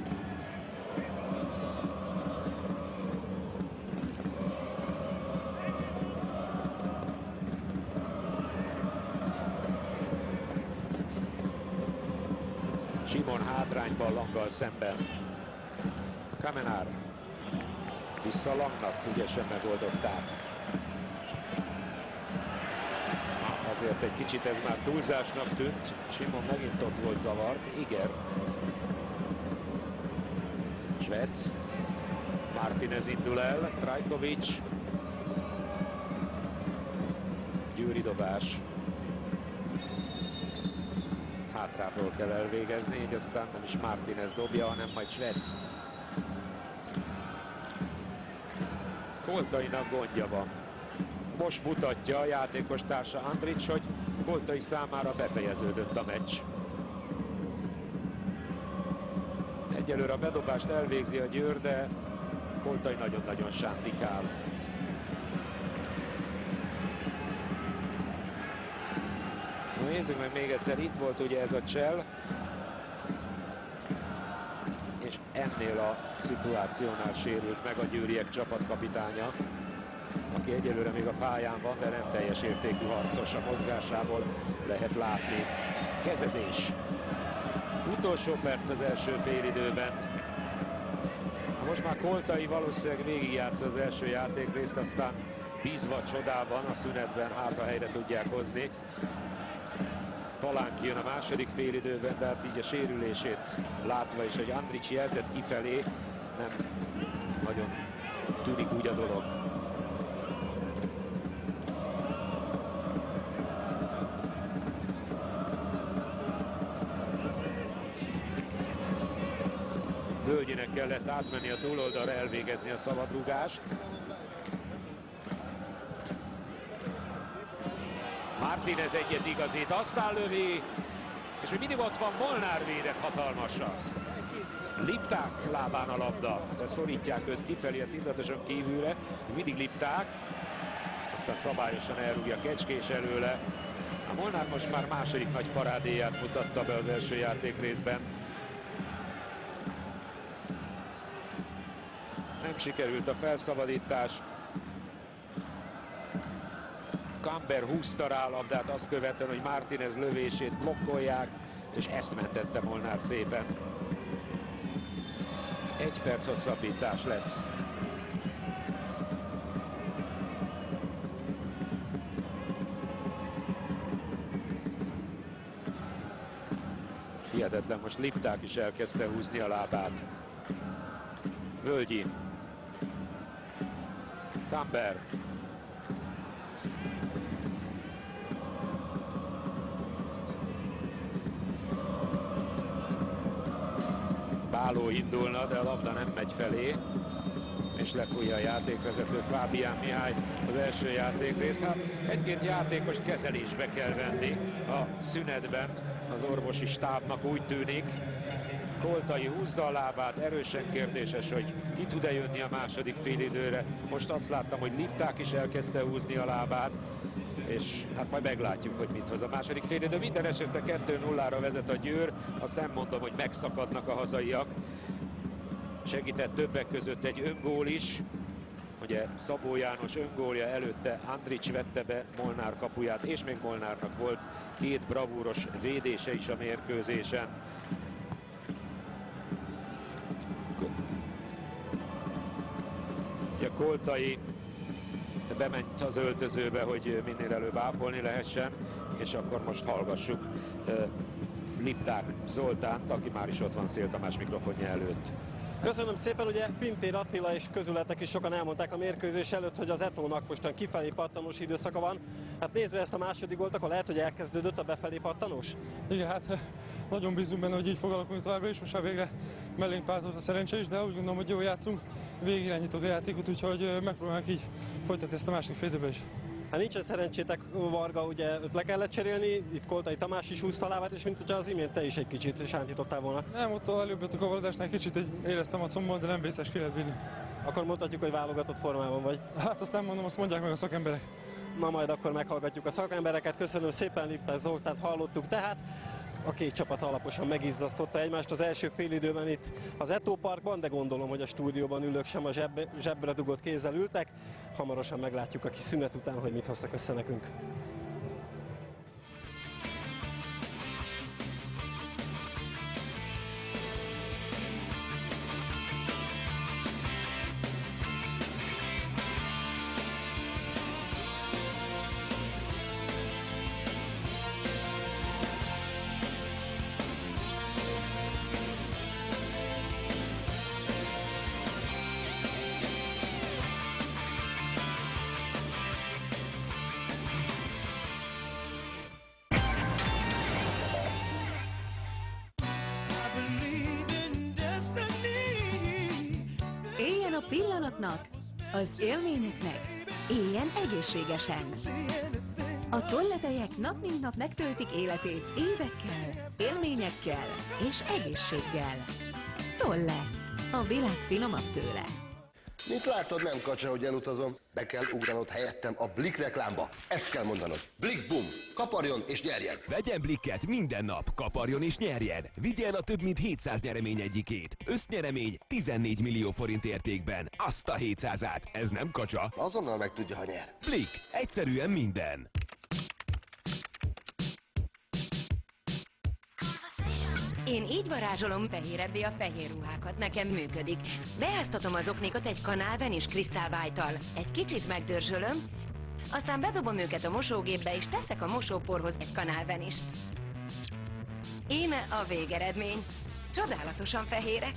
S1: Simon hátrányban Langgal szemben. Kamenár. Vissza Langnak, ügyesen megoldották. Azért egy kicsit ez már túlzásnak tűnt. Simon megint ott volt zavart. Igen. Svec. Martinez indul el. Trajković. Győri dobás. Hátrábról kell elvégezni, így aztán nem is Martinez dobja, hanem majd Svec. Koltainak gondja van. Most mutatja a játékos társa Andrić, hogy Koltai számára befejeződött a meccs. Egyelőre a bedobást elvégzi a Győr, de Koltai nagyon-nagyon sántikál. Na, nézzük meg még egyszer, itt volt ugye ez a csel, és ennél a szituációnál sérült meg a győriek csapatkapitánya, aki egyelőre még a pályán van, de nem teljes értékű harcos, a mozgásából lehet látni. Kezezés. Utolsó perc az első félidőben. Most már Koltai valószínűleg végigjátsza az első játékrészt, aztán bízva a csodában, a szünetben hát a helyre tudják hozni. Talán kijön a második félidőben, de hát így a sérülését látva is, hogy Andrić jelzett kifelé, nem nagyon tűnik úgy a dolog. Völgyinek kellett átmenni a túloldalra, elvégezni a szabadrúgást. Martínez egyet igazít, aztán lövi, és még mindig ott van, Molnár védett hatalmasat. Lipták lábán a labda, de szorítják őt kifelé a tizedösen kívülre, mindig Lipták, aztán szabályosan elrúgja Kecskés előle. A Molnár most már második nagy parádéját mutatta be az első játék részben. Nem sikerült a felszabadítás. Camber húzta rá a labdát, azt követően, hogy Martínez lövését blokkolják, és ezt mentette Molnár szépen. Egy perc hosszabbítás lesz. Hihetetlen, most Lipták is elkezdte húzni a lábát. Völgyi. Camber. Báló indulna, de a labda nem megy felé, és lefújja a játékvezető Fábián Mihály az első játékrészt. Hát egy-két játékos kezelésbe kell venni a szünetben, az orvosi stábnak úgy tűnik. Koltai húzza a lábát, erősen kérdéses, hogy ki tud-e jönni a második félidőre. Most azt láttam, hogy Lipták is elkezdte húzni a lábát, és hát majd meglátjuk, hogy mit hoz a második félidő. Minden esetre kettő nullára vezet a Győr, azt nem mondom, hogy megszakadnak a hazaiak. Segített többek között egy öngól is. Ugye Szabó János öngólja előtte Andrić vette be Molnár kapuját, és még Molnárnak volt két bravúros védése is a mérkőzésen. Ugye Koltai bement az öltözőbe, hogy minél előbb ápolni lehessen, és akkor most hallgassuk Lipták Zoltánt, aki már is ott van Szél Tamás mikrofonja előtt.
S2: Köszönöm szépen, ugye Pintér Attila és közületek is sokan elmondták a mérkőzés előtt, hogy az Etónak mostan kifelé pattanós időszaka van. Hát nézve ezt a második gólt, akkor lehet, hogy elkezdődött a befelé pattanós?
S3: Igen, hát nagyon bízunk benne, hogy így fog alakulni továbbra is, most már végre mellénk pártolt a szerencse is, de úgy gondolom, hogy jól játszunk, végigirányítok a játékot, úgyhogy megpróbálunk így folytatni ezt a második félidőben is.
S2: Hát nincsen szerencsétek, Varga, ugye őt le kellett cserélni, itt Koltai Tamás is húzta a lábát, és mint hogyha az imént te is egy kicsit sántítottál volna.
S3: Nem, ott előbb jött a kavarodásnál, kicsit éreztem a combon, de nem vészes, ki lehet bírni.
S2: Akkor mondhatjuk, hogy válogatott formában vagy.
S3: Hát azt nem mondom, azt mondják meg a szakemberek.
S2: Na majd akkor meghallgatjuk a szakembereket. Köszönöm szépen, Lipták Zoltánt hallottuk tehát. A két csapat alaposan megizzasztotta egymást az első félidőben itt az Eto Parkban, de gondolom, hogy a stúdióban ülők sem a zseb, zsebre dugott kézzel ültek. Hamarosan meglátjuk a kis szünet után, hogy mit hoztak össze nekünk.
S4: Éljen a pillanatnak, az élményeknek, éljen egészségesen. A tolletejek nap mint nap megtöltik életét ízekkel, élményekkel és egészséggel. Tolle, a világ finomabb tőle.
S5: Mint látod, nem kacsa, hogy elutazom. Be kell ugranod helyettem a Blik reklámba. Ezt kell mondanod. Blik bum! Kaparjon és nyerjen!
S6: Vegyen Blikket minden nap, kaparjon és nyerjen! Vigyen a több mint hétszáz nyeremény egyikét. Össznyeremény tizennégy millió forint értékben. Azt a hétszázát. Ez nem kacsa.
S5: Azonnal megtudja, ha nyer.
S6: Blik. Egyszerűen minden.
S7: Én így varázsolom fehérebbé a fehér ruhákat, nekem működik. Beáztatom az oknikat egy kanálven és krisztálvájtal. Egy kicsit megdörzsölöm, aztán bedobom őket a mosógépbe, és teszek a mosóporhoz egy kanálvenist. Íme a végeredmény. Csodálatosan fehérek.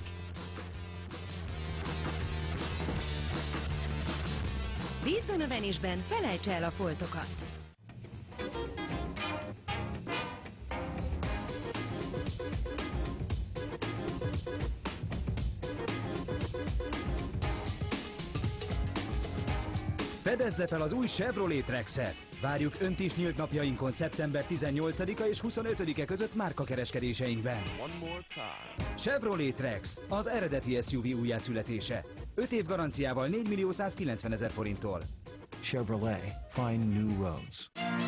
S4: Bízzon a venisben, felejts el a foltokat.
S8: Fedezze fel az új Chevrolet Trax-et! Várjuk Önt is nyílt napjainkon szeptember tizennyolcadika és huszonötödike között márkakereskedéseinkben. Chevrolet Trax, az eredeti es u vé újjászületése. öt év garanciával négy millió százkilencvenezer forinttól.
S9: Chevrolet, find new roads.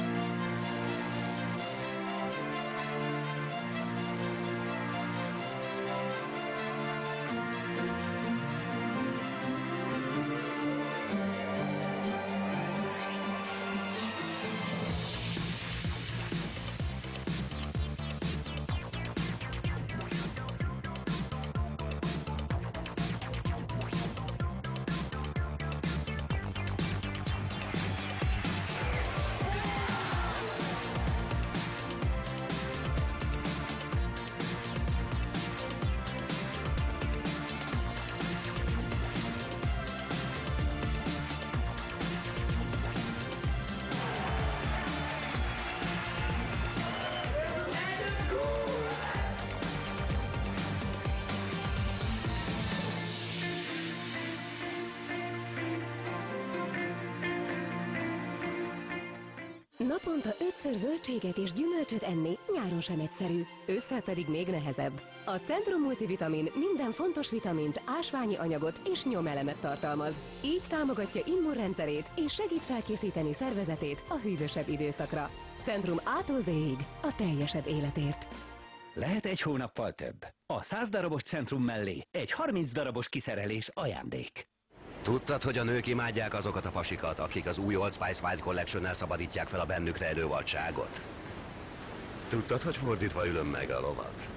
S10: Naponta ötször zöldséget és gyümölcsöt enni nyáron sem egyszerű, ősszel pedig még nehezebb. A Centrum Multivitamin minden fontos vitamint, ásványi anyagot és nyomelemet tartalmaz. Így támogatja immunrendszerét és segít felkészíteni szervezetét a hűvösebb időszakra. Centrum A-tól Z-ig a teljesebb életért.
S11: Lehet egy hónappal több. A száz darabos Centrum mellé egy harminc darabos kiszerelés ajándék.
S12: Tudtad, hogy a nők imádják azokat a pasikat, akik az új Old Spice Wild Collection-nel szabadítják fel a bennük rejlő vadságot? Tudtad, hogy fordítva ülöm meg a lovat?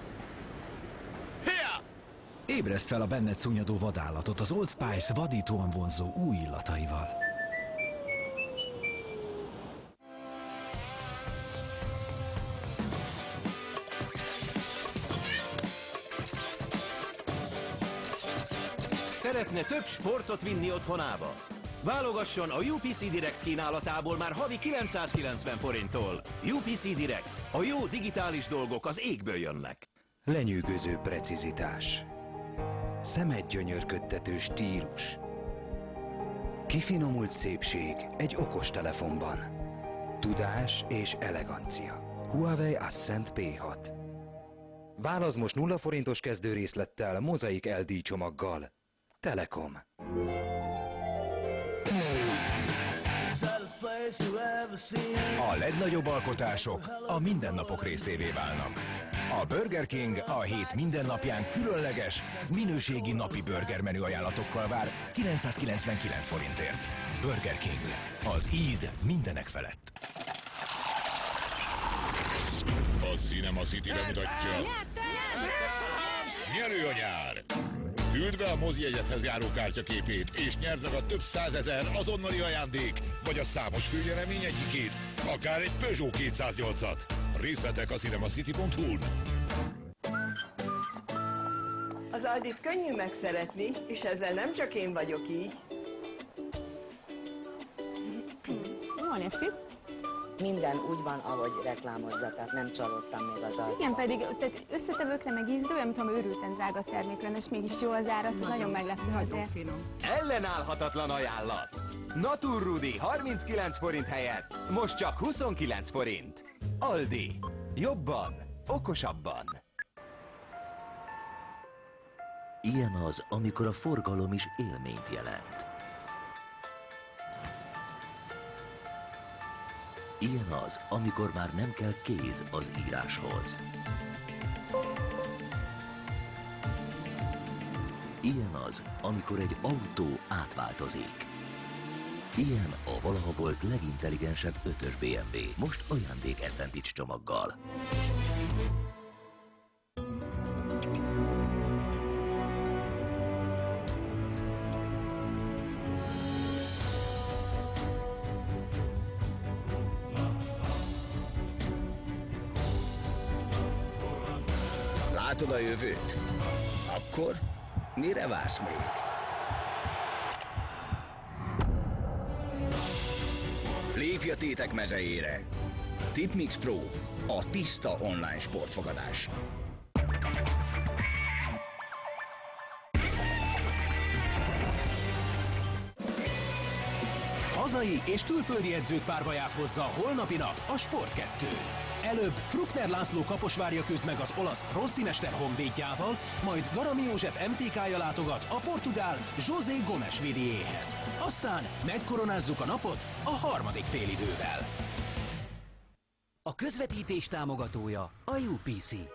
S9: Ébreszt fel a benned szúnyadó vadállatot az Old Spice vadítóan vonzó új illataival.
S13: Szeretne több sportot vinni otthonába? Válogasson a u pé cé Direct kínálatából már havi kilencszázkilencven forinttól. u pé cé Direct. A jó digitális dolgok az égből jönnek.
S14: Lenyűgöző precizitás. Szemet gyönyörködtető stílus. Kifinomult szépség egy okostelefonban. Tudás és elegancia. Huawei Ascend pé hat. Válasz most nulla forintos kezdőrészlettel, mozaik el dé csomaggal. Telekom.
S6: A legnagyobb alkotások a mindennapok részévé válnak. A Burger King a hét minden napján különleges, minőségi napi burger menü ajánlatokkal vár kilencszázkilencvenkilenc forintért. Burger King. Az íz mindenek felett.
S15: A Cinema City bemutatja. Nyerő a nyár! Küld be a mozijegyethez járó kártyaképét, és nyerd meg a több százezer azonnali ajándék, vagy a számos főnyeremény egyikét, akár egy Peugeot kétszáznyolcat. Részletek a cinemacity pont hu-n.
S16: Az Aldit könnyű megszeretni, és ezzel nem csak én vagyok így.
S17: Jól néz ki.
S18: Minden úgy van, ahogy reklámozza, tehát nem csalódtam még az Aldit.
S17: Igen, pedig tehát összetevőkre meg ízről, olyan, mintha őrülten drága termék lenne, és mégis jó az ára, az nagyon meglepő azért.
S19: Finom. Ellenállhatatlan ajánlat! Natur Rudi harminckilenc forint helyett most csak huszonkilenc forint. Aldi. Jobban, okosabban.
S20: Ilyen az, amikor a forgalom is élményt jelent. Ilyen az, amikor már nem kell kéz az íráshoz. Ilyen az, amikor egy autó átváltozik. Ilyen a valaha volt legintelligensebb ötös bé em vé, most ajándék Advantage csomaggal.
S11: Látod a jövőt? Akkor mire vársz még? Lépj a tétek mezejére! Tipmix Pro, a tiszta online sportfogadás.
S13: Hazai és külföldi edzők párbaját hozza holnapi nap a Sport kettő. Előbb Bruckner László Kaposvárja küzd meg az olasz Rossi mester honvédjával, majd Garami József em té ká-ja látogat a portugál José Gomes Vidiéhez. Aztán megkoronázzuk a napot a harmadik félidővel.
S9: A közvetítés támogatója a u pé cé.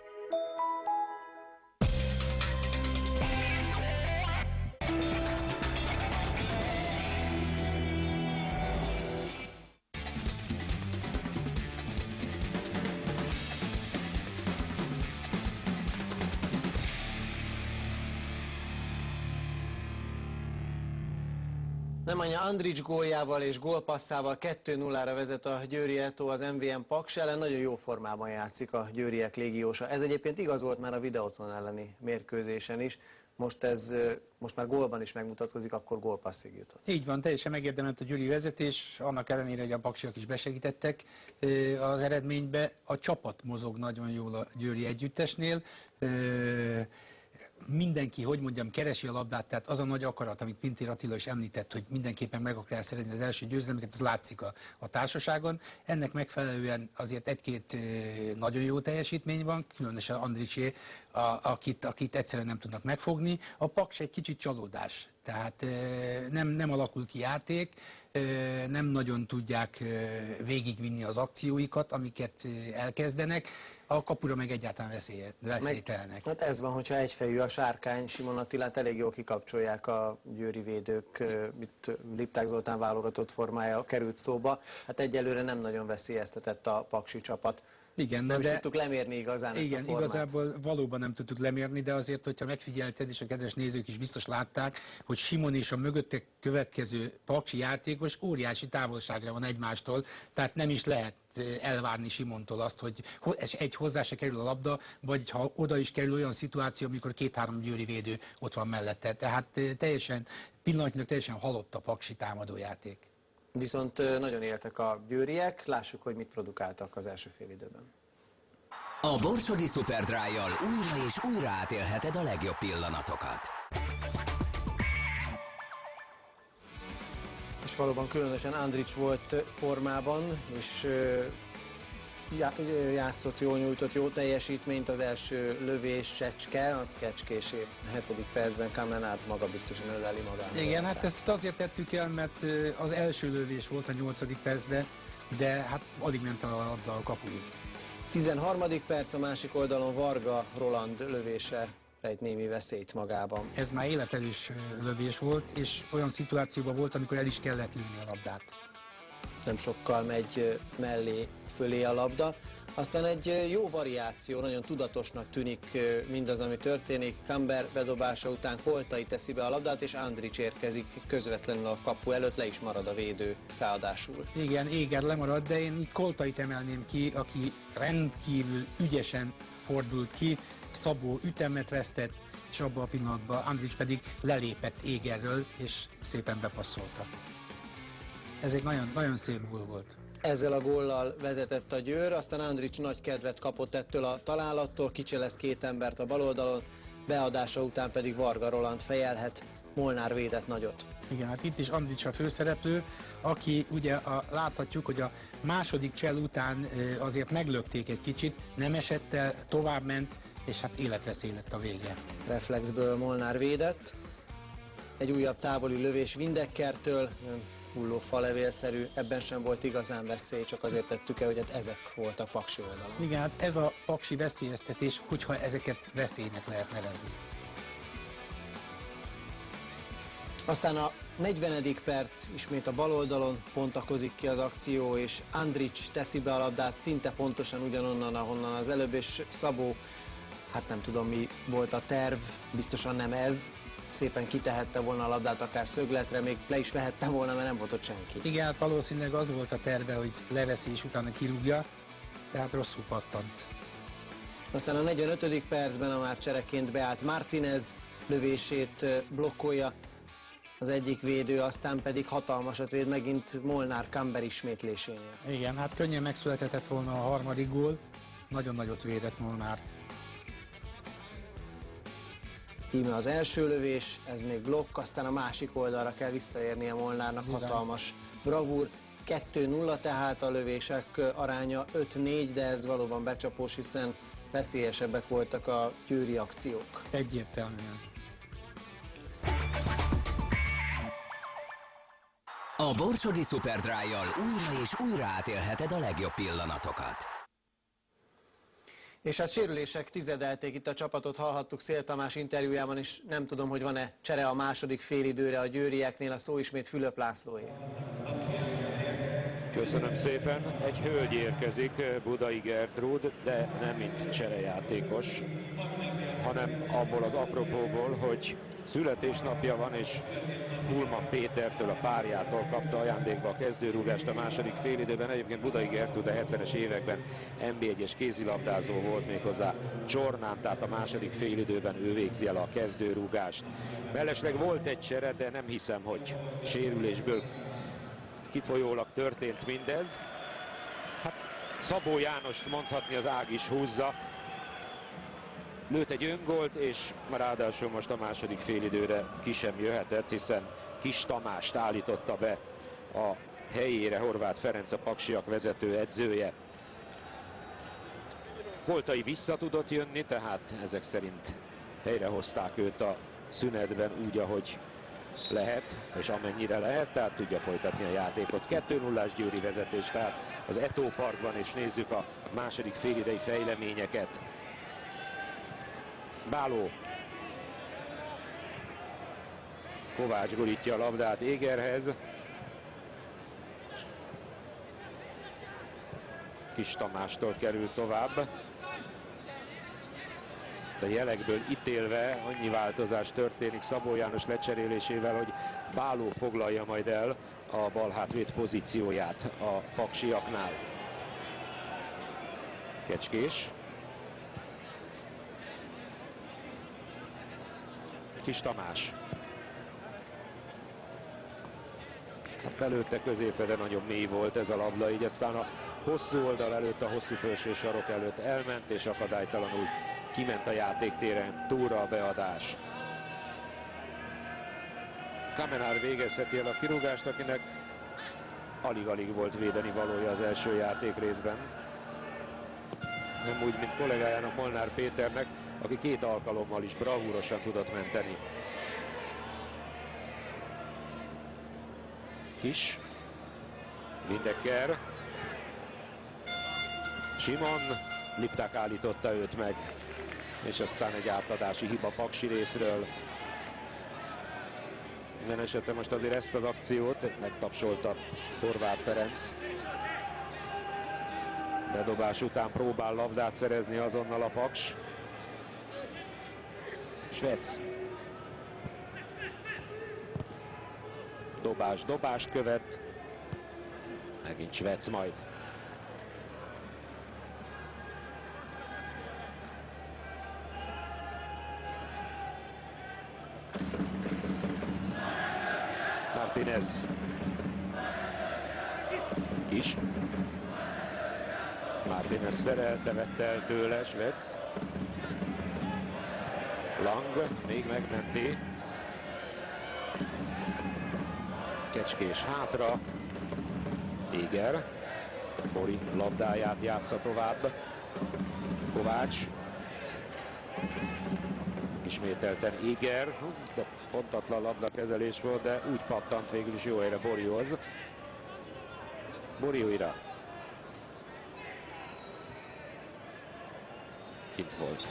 S21: Nemanja Andrić góljával és gólpasszával kettő nullára vezet a győri Eto az em vé em Paks ellen, nagyon jó formában játszik a győriek légiósa. Ez egyébként igaz volt már a Videoton elleni mérkőzésen is, most, ez, most már gólban is megmutatkozik, akkor gólpasszig jutott.
S22: Így van, teljesen megérdemelt a győri vezetés, annak ellenére, hogy a paksiak is besegítettek az eredménybe. A csapat mozog nagyon jól a győri együttesnél. Mindenki, hogy mondjam, keresi a labdát, tehát az a nagy akarat, amit Pintér Attila is említett, hogy mindenképpen meg akarják szerezni az első győzelmeket, az látszik a, a társaságon. Ennek megfelelően azért egy-két nagyon jó teljesítmény van, különösen Andrićé, akit, akit egyszerűen nem tudnak megfogni. A Paks egy kicsit csalódás, tehát nem, nem alakul ki játék, nem nagyon tudják végigvinni az akcióikat, amiket elkezdenek, a kapura meg egyáltalán veszélytelenek.
S21: Hát ez van, hogyha egyfejű a sárkány, Simon Attilát elég jól kikapcsolják a győri védők, itt Lipták Zoltán válogatott formája került szóba, hát egyelőre nem nagyon veszélyeztetett a paksi csapat.
S22: Igen,
S21: nem
S22: de,
S21: is tudtuk lemérni igazán
S22: igen,
S21: ezt a formát.
S22: Igazából valóban nem tudtuk lemérni, de azért, hogyha megfigyelted, és a kedves nézők is biztos látták, hogy Simon és a mögötte következő paksi játékos óriási távolságra van egymástól, tehát nem is lehet elvárni Simontól azt, hogy egy hozzá se kerül a labda, vagy ha oda is kerül olyan szituáció, amikor két-három győri védő ott van mellette. Tehát teljesen, pillanatnyilag teljesen halott a paksi támadójáték.
S21: Viszont nagyon éltek a győriek, lássuk, hogy mit produkáltak az első félidőben.
S20: A Borsodi Superdry-jal újra és újra átélheted a legjobb pillanatokat.
S21: És valóban különösen Andrić volt formában, és játszott jól, nyújtott jó teljesítményt, az első lövés Secske, az Kecskésé a hetedik percben Kamenár maga biztosan öleli magát.
S22: Igen, hát ezt azért tettük el, mert az első lövés volt a nyolcadik percben, de hát alig ment a labda a kapuig.
S21: tizenharmadik perc, a másik oldalon Varga Roland lövése rejt némi veszélyt magában.
S22: Ez már életerős lövés volt, és olyan szituációban volt, amikor el is kellett lőni a labdát.
S21: Nem sokkal megy mellé, fölé a labda. Aztán egy jó variáció, nagyon tudatosnak tűnik mindaz, ami történik. Camber bedobása után Koltai teszi be a labdát, és Andrić érkezik közvetlenül a kapu előtt, le is marad a védő ráadásul.
S22: Igen, Éger lemarad, de én itt Koltait emelném ki, aki rendkívül ügyesen fordult ki, Szabó ütemet vesztett, és abban a pillanatban Andrić pedig lelépett Égerről, és szépen bepasszolta. Ez egy nagyon, nagyon szép gól volt.
S21: Ezzel a góllal vezetett a Győr, aztán Andrić nagy kedvet kapott ettől a találattól, kicselez két embert a bal oldalon, beadása után pedig Varga Roland fejelhet, Molnár védett nagyot.
S22: Igen, hát itt is Andrić a főszereplő, aki ugye a, láthatjuk, hogy a második csel után azért meglökték egy kicsit, nem esett el, tovább ment, és hát életveszély lett a vége.
S21: Reflexből Molnár védett, egy újabb távoli lövés Windekkertől, hulló falevélszerű, ebben sem volt igazán veszély, csak azért tettük el, hogy hát ezek voltak paksi oldalon.
S22: Igen, hát ez a paksi veszélyeztetés, hogyha ezeket veszélynek lehet nevezni.
S21: Aztán a negyvenedik perc, ismét a bal oldalon pontakozik ki az akció, és Andrić teszi be a labdát szinte pontosan ugyanonnan, ahonnan az előbb, és Szabó, hát nem tudom mi volt a terv, biztosan nem ez, szépen kitehette volna a labdát akár szögletre, még le is vehette volna, mert nem volt ott senki.
S22: Igen, hát valószínűleg az volt a terve, hogy leveszi és utána kirúgja, tehát rosszul pattant.
S21: Aztán a negyvenötödik percben a már csereként beállt Martinez lövését blokkolja az egyik védő, aztán pedig hatalmasat véd megint Molnár Camber ismétlésénél.
S22: Igen, hát könnyen megszülethetett volna a harmadik gól, nagyon nagyot védett Molnár.
S21: Íme az első lövés, ez még blokk, aztán a másik oldalra kell visszaérnie Molnárnak, bizony. Hatalmas bravúr. kettő nulla tehát a lövések aránya öt négy, de ez valóban becsapós, hiszen veszélyesebbek voltak a győri akciók.
S22: Egyértelműen.
S20: A Borsodi Superdry-jal újra és újra átélheted a legjobb pillanatokat.
S21: És hát sérülések tizedelték itt a csapatot, hallhattuk Szél Tamás interjújában is, nem tudom, hogy van-e csere a második félidőre a győrieknél, a szó ismét Fülöp Lászlóé.
S1: Köszönöm szépen. Egy hölgy érkezik, Budai Gertrúd, de nem mint cserejátékos, hanem abból az apropóból, hogy születésnapja van, és Hulman Pétertől, a párjától kapta ajándékba a kezdőrúgást a második félidőben. Egyébként Budai Gertrúd a hetvenes években en bé egyes kézilabdázó volt, méghozzá Csornán, tehát a második félidőben ő végzi el a kezdőrúgást. Mellesleg volt egy csere, de nem hiszem, hogy sérülésből kifolyólag történt mindez. Hát Szabó Jánost mondhatni az ág is húzza. Lőtt egy öngolt, és ráadásul most a második félidőre ki sem jöhetett, hiszen Kis Tamást állította be a helyére Horváth Ferenc, a Paksiak vezető edzője. Koltai vissza tudott jönni, tehát ezek szerint helyrehozták őt a szünetben úgy, ahogy lehet, és amennyire lehet, tehát tudja folytatni a játékot. kettő nullás győri vezetés, tehát az Eto Parkban, és nézzük a második félidei fejleményeket. Báló. Kovács gurítja a labdát Égerhez. Kis Tamástól kerül tovább. A jelekből ítélve annyi változás történik Szabó János lecserélésével, hogy Báló foglalja majd el a bal hátvéd pozícióját a paksiaknál. Kecskés. Kis Tamás. Hát belőtte középre, de nagyon mély volt ez a labda, így aztán a hosszú oldal előtt, a hosszú felső sarok előtt elment, és akadálytalanul kiment a játéktéren túlra a beadás. Kamenár végezheti el a kirúgást, akinek alig-alig volt védeni valója az első játék részben. Nem úgy, mint kollégájának, Molnár Péternek, aki két alkalommal is bravúrosan tudott menteni. Kis. Lindecker. Simon. Lipták állította őt meg. És aztán egy átadási hiba Paksi részről. Minden esetre most azért ezt az akciót megtapsolta Horváth Ferenc. Bedobás után próbál labdát szerezni azonnal a Paks. Svec. Dobás, dobást követ. Megint Svec majd. Martinez. Kis. Martinez szerelte, vette el tőle Svec. Lang még megmenti. Kecskés hátra. Éger. Bori labdáját játsza tovább. Kovács. Ismételten Éger. De pontatlan labdakezelés volt, de úgy pattant végül is jó helyre Borihoz. Bori újra. Kint volt.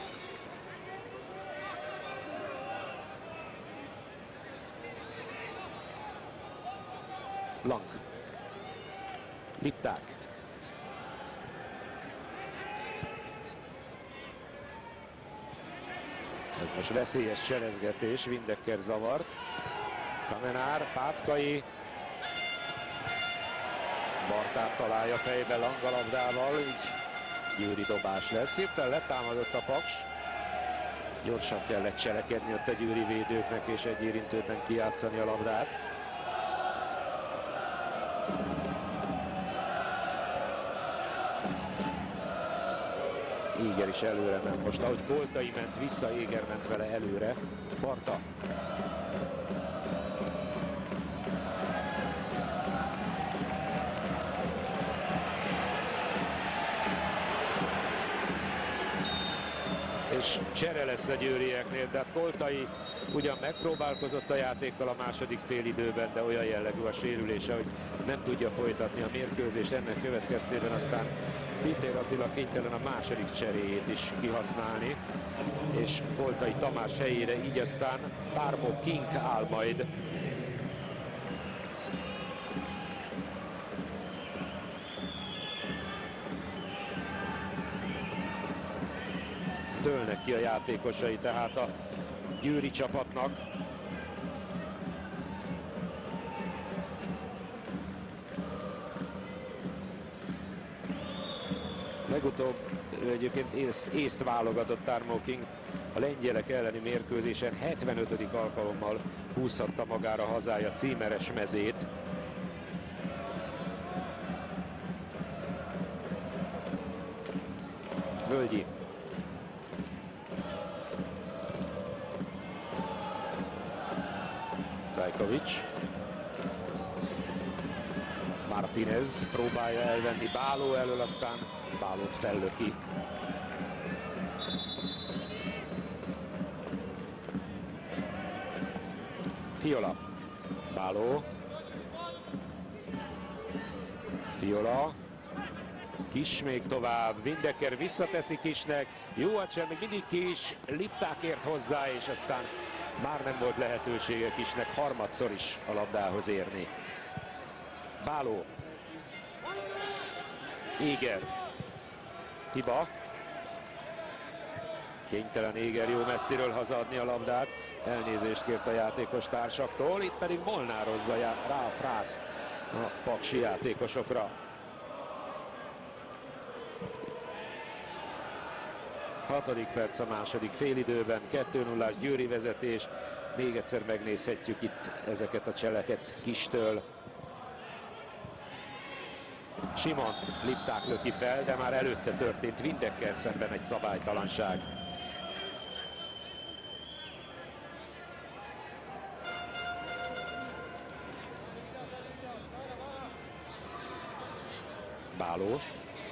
S1: Lang. Lipták. Ez most veszélyes cselezgetés, Windecker zavart. Kamenár, Pátkai. Bartát találja fejbe Lang a labdával, így győri dobás lesz. Hirtelen letámadott a Paks. Gyorsan kellett cselekedni ott a győri védőknek, és egy érintőben kijátszani a labdát. Éger is előre ment. Most ahogy Koltai ment vissza, Éger ment vele előre. Barta. és csere lesz a győrieknél, tehát Koltai ugyan megpróbálkozott a játékkal a második félidőben, de olyan jellegű a sérülése, hogy nem tudja folytatni a mérkőzést, ennek következtében aztán Pintér Attila kénytelen a második cseréjét is kihasználni, és Koltai Tamás helyére így aztán Tarmo King áll majd. Dőlnek ki a játékosai tehát a győri csapatnak. Legutóbb egyébként ész, észt válogatott Tarmo King a lengyelek elleni mérkőzésen hetvenötödik alkalommal húzhatta magára hazája címeres mezét. Völgyi. Zajkovics. Martinez próbálja elvenni Báló elől, aztán Bálót fellöki. Fiola. Báló. Fiola. Kis még tovább. Windecker visszateszi Kisnek. Jó a csel, még mindig Kis. Lipták ért hozzá, és aztán már nem volt lehetősége Kisnek harmadszor is a labdához érni. Báló. Éger. Hiba. Kénytelen Éger jó messziről hazaadni a labdát. Elnézést kért a játékos társaktól, itt pedig molnározza rá a frászt a paksi játékosokra. Hatodik perc a második félidőben, kettő nullás győri vezetés. Még egyszer megnézhetjük itt ezeket a cseleket Kistől. Simon Lipták löki fel, de már előtte történt Windecker szemben egy szabálytalanság. Báló.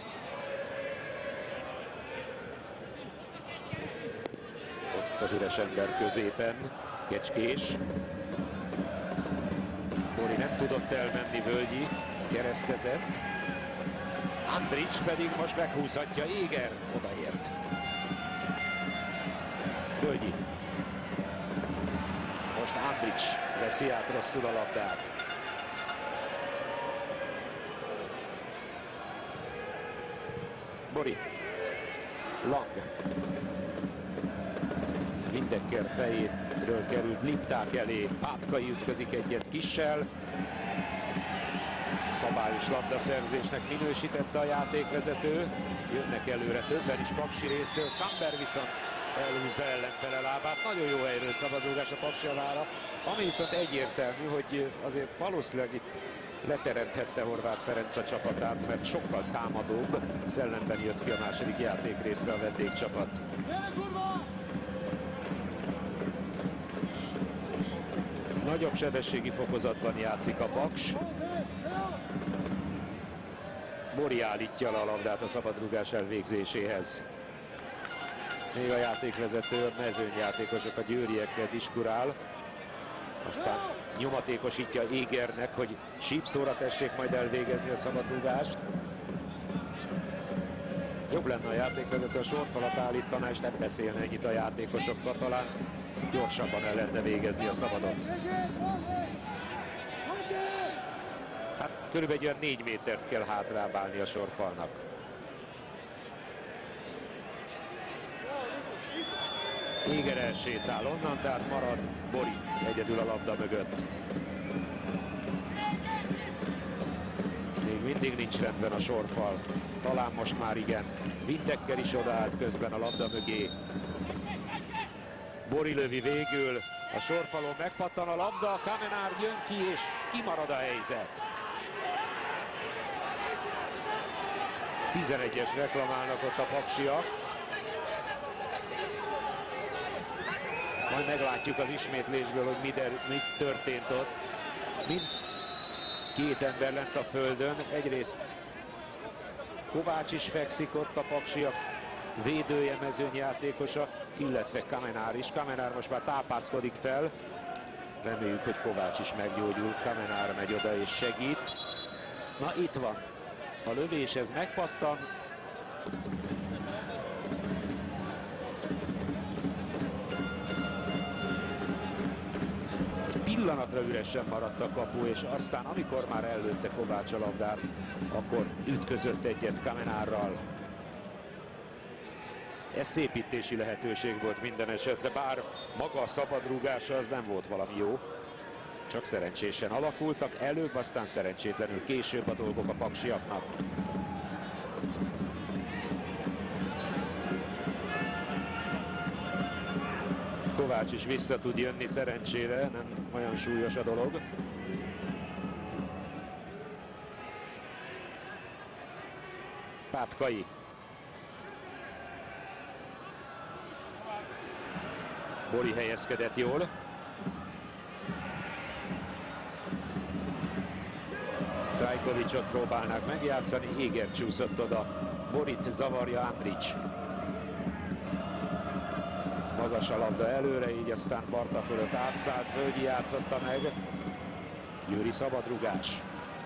S1: Ott az üres ember középen, Kecskés. Bori nem tudott elmenni, Völgyi keresztezett. Andrić pedig most meghúzhatja, Éger odaért. Völgyi. Most Andrić veszi át rosszul a labdát. Bori. Lang. Windecker fejéről került Lipták elé. Pátkai ütközik egyet Kissel. Szabályos labdaszerzésnek minősítette a játékvezető. Jönnek előre többen is paksi részről. Kamber viszont elhúzza ellenfele lábát. Nagyon jó helyről szabadrúgás a paksi alára. Ami viszont egyértelmű, hogy azért valószínűleg itt leteremthette Horváth Ferenc a csapatát, mert sokkal támadóbb szellemben jött ki a második játékrészre a vendégcsapat. Nagyobb sebességi fokozatban játszik a Paks. Bori állítja le a labdát a szabadrúgás elvégzéséhez. Még a játékvezető, a mezőnyjátékosok, a győriekkel diskurál. Aztán nyomatékosítja Égernek, hogy sípszóra tessék majd elvégezni a szabadrúgást. Jobb lenne a játékvezető, a sorfalat állítana, és nem beszélne ennyit a játékosokkal, talán gyorsabban el lehetne végezni a szabadot. Hát körülbelül olyan négy métert kell hátrább állni a sorfalnak. Éger elsétál onnan, tehát marad Bori egyedül a labda mögött. Még mindig nincs rendben a sorfal. Talán most már igen. Windecker is odaállt közben a labda mögé. Bori lövi végül. A sorfalon megpattan a labda, Kamenár jön ki, és kimarad a helyzet. tizenegyes reklamálnak ott a paksiak. Majd meglátjuk az ismétlésből, hogy mi, der, mi történt ott. Mind két ember lent a földön. Egyrészt Kovács is fekszik ott a paksiak védője, mezőnyjátékosa, illetve Kamenár is. Kamenár most már tápászkodik fel. Reméljük, hogy Kovács is meggyógyul. Kamenár megy oda és segít. Na, itt van. A lövés, ez megpattan. Pillanatra üresen maradt a kapu, és aztán, amikor már ellőtte Kovács a labdát, akkor ütközött egyet Kamenárral. Ez szépítési lehetőség volt minden esetre, bár maga a szabadrúgása az nem volt valami jó. Csak szerencsésen alakultak, előbb, aztán szerencsétlenül később a dolgok a paksiaknak. Kovács is vissza tud jönni szerencsére, nem olyan súlyos a dolog. Pátkai. Bori helyezkedett jól. Trajkovicsot próbálnák megjátszani, Éger csúszott oda. Borit zavarja Andrić. Magas a labda előre, így aztán Barta fölött átszállt, Völgyi játszotta meg. Győri szabadrugás.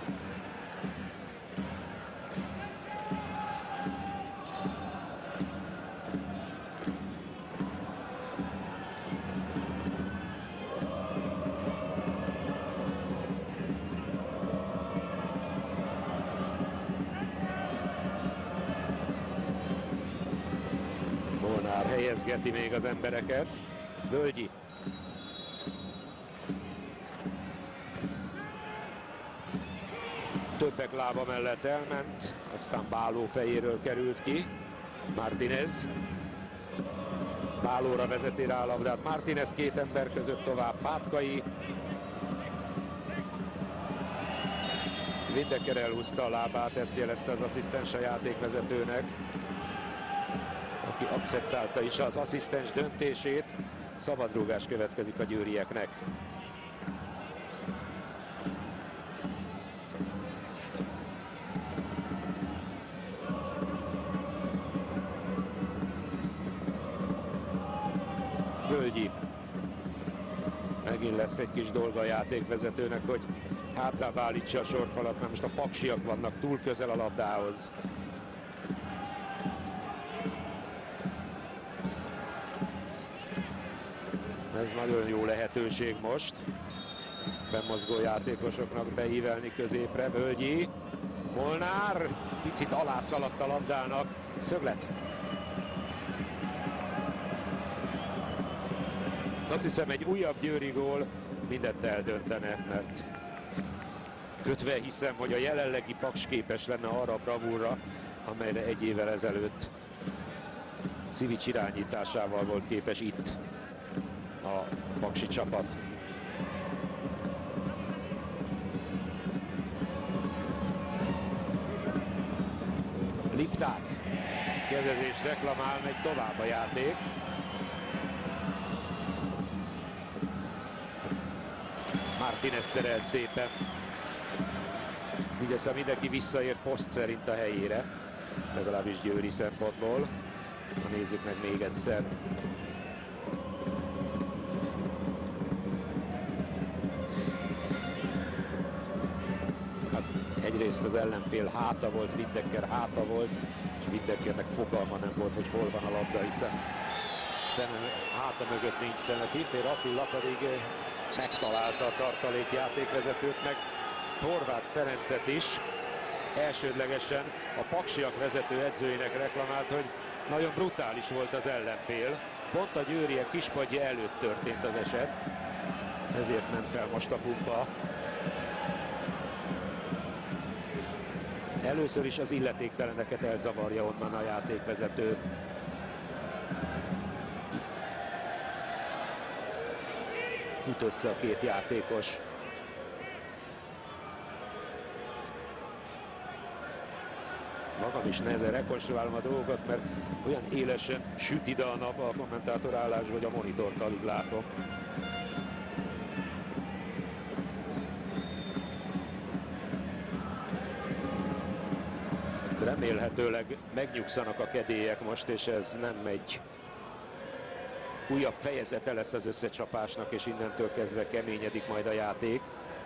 S1: Helyezgeti még az embereket. Völgyi. Többek lába mellett elment, aztán Báló fejéről került ki. Martínez. Bálóra vezeti rá a labdát. Martínez két ember között tovább. Pátkai. Windecker elhúzta a lábát, ezt jelezte az asszisztens a játékvezetőnek, aki akceptálta is az asszisztens döntését. Szabadrúgás következik a győrieknek. Völgyi. Megint lesz egy kis dolga a játékvezetőnek, hogy hátrább állítsa a sorfalat, mert most a paksiak vannak túl közel a labdához. Ez nagyon jó lehetőség most. Bemozgó játékosoknak beívelni középre. Völgyi. Molnár. Picit alászaladt a labdának. Szöglet. Azt hiszem, egy újabb győri gól mindent eldöntene, mert kötve hiszem, hogy a jelenlegi Paks képes lenne arra a bravúrra, amelyre egy évvel ezelőtt Szivics irányításával volt képes itt a paksi csapat. Lipták. Kezezés reklamál, megy tovább a játék. Martínez szerelt szépen. Úgy aztán mindenki visszaért poszt szerint a helyére, legalábbis győri szempontból. Na, nézzük meg még egyszer. Hát egyrészt az ellenfél háta volt, Windecker háta volt, és Windeckernek fogalma nem volt, hogy hol van a labda, hiszen szeme, háta mögött nincs szeme. Pintér Attila pedig megtalálta a tartalék játékvezetőt, meg Horváth Ferencet is. Elsődlegesen a paksiak vezető edzőinek reklamált, hogy nagyon brutális volt az ellenfél. Pont a győriek kispadja előtt történt az eset, ezért ment fel most a pumpa. Először is az illetékteleneket elzavarja onnan a játékvezető. Fut össze a két játékos. Magam is nehezen rekonstruálom a dolgokat, mert olyan élesen süt ide a nap a kommentátor állásba, hogy a monitort alig látom. remélhetőleg megnyugszanak a kedélyek most, és ez nem egy újabb fejezete lesz az összecsapásnak, és innentől kezdve keményedik majd a játék.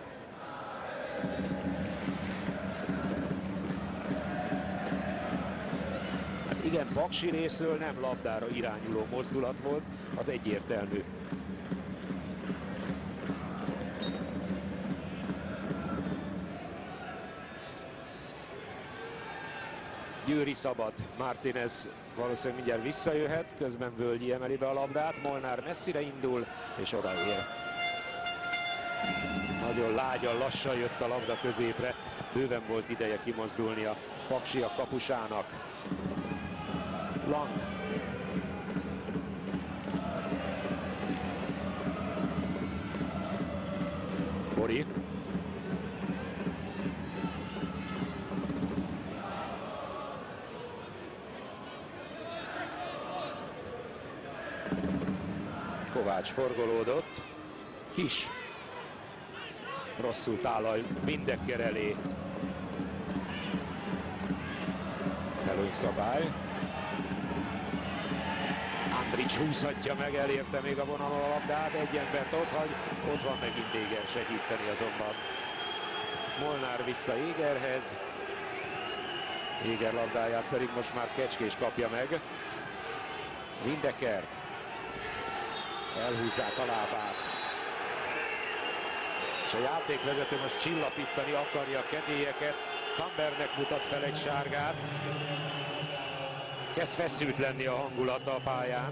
S1: Igen, Paksi részről nem labdára irányuló mozdulat volt, az egyértelmű. Győri szabad, Martínez valószínűleg mindjárt visszajöhet, közben Völgyi emeli be a labdát, Molnár messzire indul, és odaér. Nagyon lágyan, lassan jött a labda középre, bőven volt ideje kimozdulni a Paksiak kapusának. Lang. Bori. Kovács forgolódott. Kis. Rosszul Tálaj Windecker elé. Előnyszabály. Andrić húzhatja meg, elérte még a vonalon a labdát, egy embert ott hagy, ott van megint Éger segíteni azonban. Molnár vissza Égerhez. Éger labdáját pedig most már Kecskés kapja meg. Windecker. Elhúzzák a lábát. És a játékvezető most csillapítani akarja a kedélyeket. Kambernek mutat fel egy sárgát. Kezd feszült lenni a hangulata a pályán.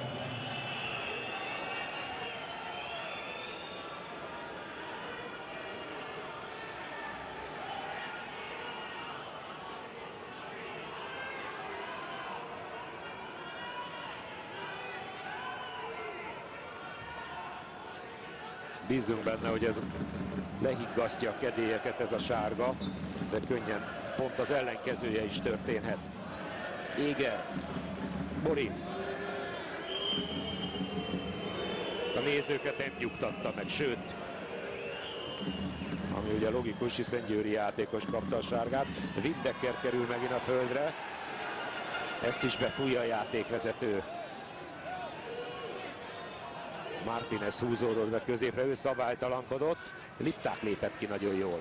S1: Bízunk benne, hogy ez lehiggasztja a kedélyeket ez a sárga, de könnyen pont az ellenkezője is történhet. Éger, Bori. A nézőket nem nyugtatta meg, sőt, ami ugye logikus, hiszen győri játékos kapta a sárgát. Windecker kerül megint a földre, ezt is befújja a játékvezető. Martínez húzódott be középre, ő szabálytalankodott, Lipták lépett ki nagyon jól.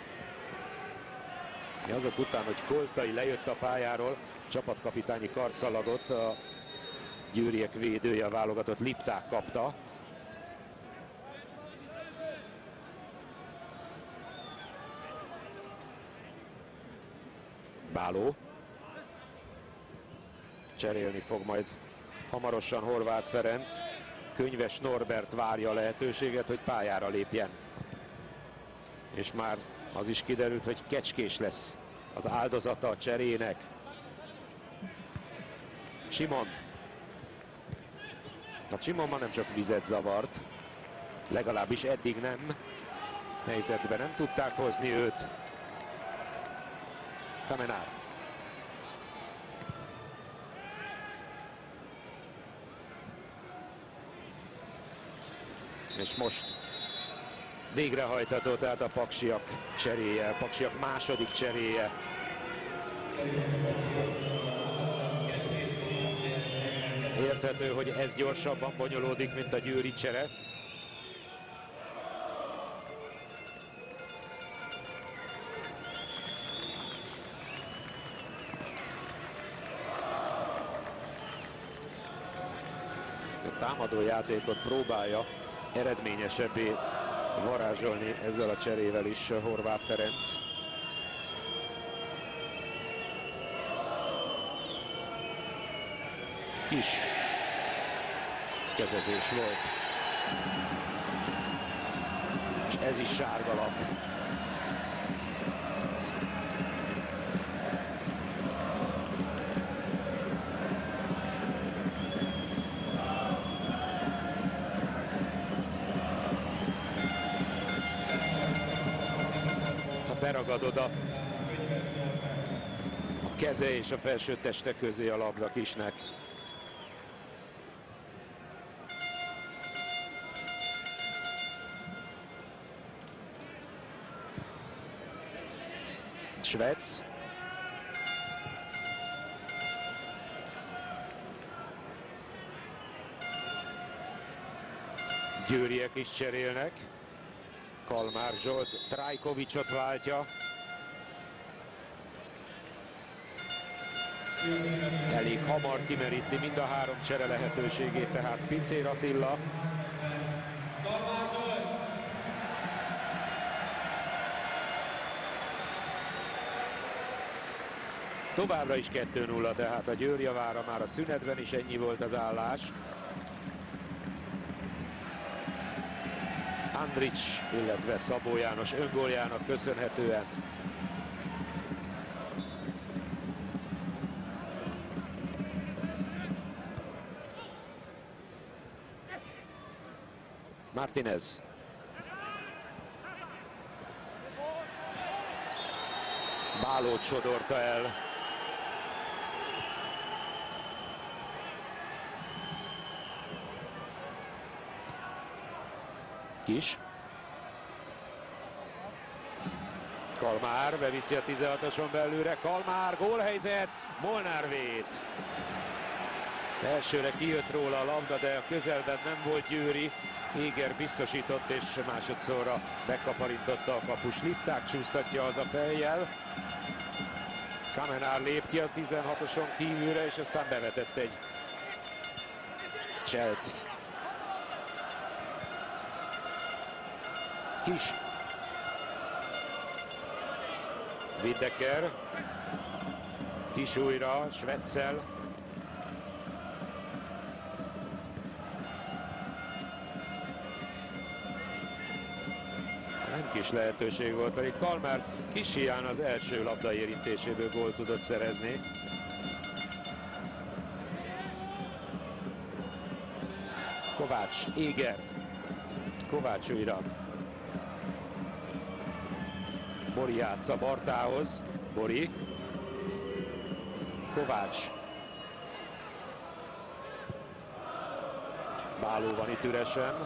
S1: Azok után, hogy Koltai lejött a pályáról, csapatkapitányi karszalagot a győriek védője, a válogatott Lipták kapta. Báló. Cserélni fog majd hamarosan Horváth Ferenc. Könyves Norbert várja a lehetőséget, hogy pályára lépjen. És már az is kiderült, hogy Kecskés lesz az áldozata a cserének. Simon. A Simon ma nem csak vizet zavart, legalábbis eddig nem. Helyzetben nem tudták hozni őt. Kamenár. És most végrehajtható tehát a Paksiak cseréje, a Paksiak második cseréje. Érthető, hogy ez gyorsabban bonyolódik, mint a győri csere. A támadó játékot próbálja eredményesebbé varázsolni ezzel a cserével is Horváth Ferenc. Kis kezezés volt. És ez is sárga lap. Beragad oda a keze és a felső teste közé a labda Kisnek. Svec. győriek is cserélnek. Kalmár Zsolt Trajkovicsot váltja. Elég hamar kimeríti mind a három csere lehetőségét, tehát Pintér Attila. Továbbra is kettő nulla, tehát a Győr javára már a szünetben is ennyi volt az állás. Andrić, illetve Szabó János öngóljának köszönhetően. Martinez. Bálót sodorta el. Kis. Kalmár beviszi a tizenhatoson belőle. Kalmár, gólhelyzet, Molnár véd. Elsőre kijött róla a labda, de a közelben nem volt győri. Éger biztosított, és másodszorra megkaparintotta a kapus. Lipták csúsztatja az a fejjel. Kamenár lép ki a tizenhatoson kívülre, és aztán bevetett egy cselt. Kis. Widecker. Kis újra, Schwetzel. Nem kis lehetőség volt, pedig Kalmár kis hiány az első labda érintéséből gólt tudott szerezni. Kovács, Éger. Kovács újra. Bori játsza Bartához. Bori. Kovács. Báló van itt üresen.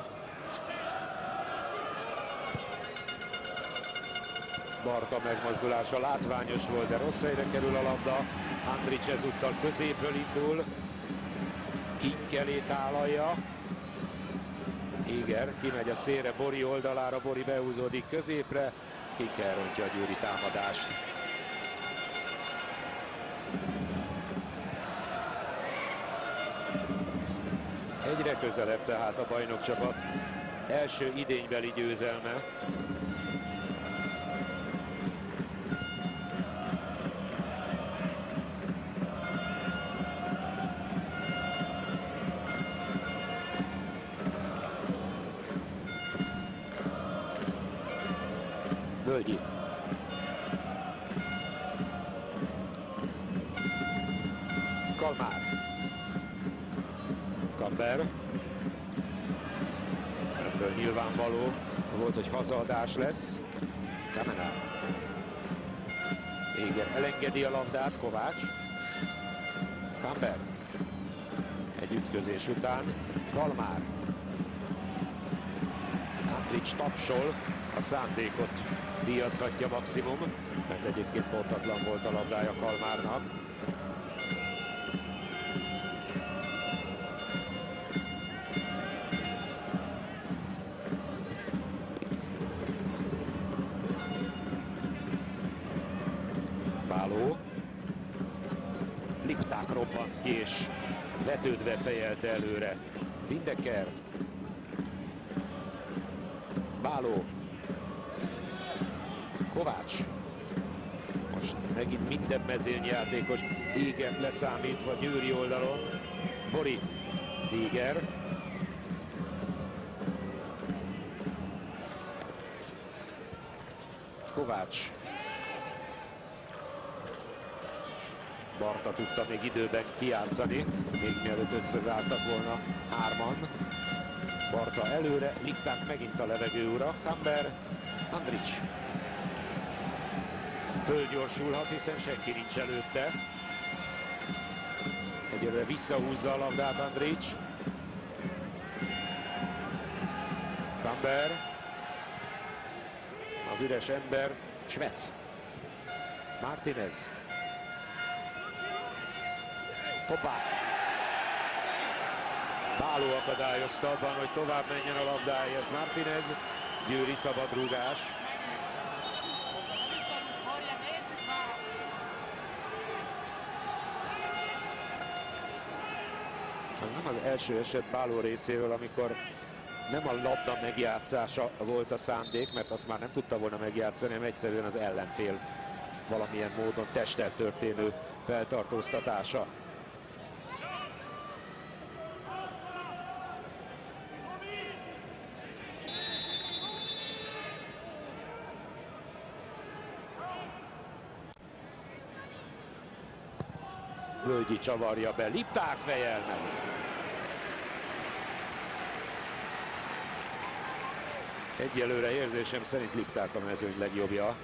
S1: Barta megmozdulása látványos volt, de rossz helyre kerül a labda. Andrić ezúttal középről indul. Kink elé tálalja. Éger kimegy a szélre Bori oldalára, Bori behúzódik középre. Kink elrontja a győri támadást. Egyre közelebb tehát a bajnokcsapat első idénybeli győzelme. Völgyi. Kalmár. Kamber. Ebből nyilvánvaló volt, hogy hazaadás lesz. Kamenár. Éger elengedi a labdát, Kovács. Kamber. Egy ütközés után Kalmár. Andrić tapsol, a szándékot díjazhatja maximum, mert egyébként pontatlan volt a labdája Kalmárnak. Báló. Lipták robbant ki, és vetődve fejelte előre. Widecker. Báló. Kovács. Most megint minden mezőnyjátékos, Éger leszámítva győri oldalon. Bori. Éger. Kovács. Barta tudta még időben kijátszani, még mielőtt összezártak volna hárman. Barta előre, Lipták megint a levegő ura. Kamber. Andrić. Fölgyorsulhat, hiszen senki nincs előtte. Egyelőre visszahúzza a labdát Andrić. Kamber. Az üres ember. Schwetz. Martinez. Hoppá. Báló akadályozta abban, hogy tovább menjen a labdáért Martinez. Győri szabadrúgás. Nem az első eset Báló részéről, amikor nem a labda megjátszása volt a szándék, mert azt már nem tudta volna megjátszani, hanem egyszerűen az ellenfél valamilyen módon testtel történő feltartóztatása. Völgyi csavarja be, Lipták fejel meg. Egyelőre érzésem szerint Lipták a mezőny legjobbja.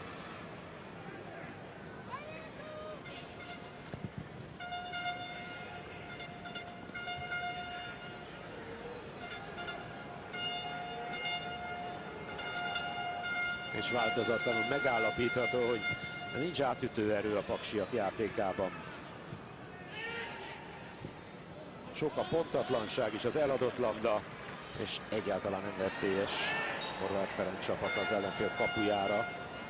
S1: És változatlanul megállapítható, hogy nincs átütő erő a paksiak játékában. Sok a pontatlanság is, az eladott labda, és egyáltalán nem veszélyes Horváth Ferenc csapat az ellenfél kapujára.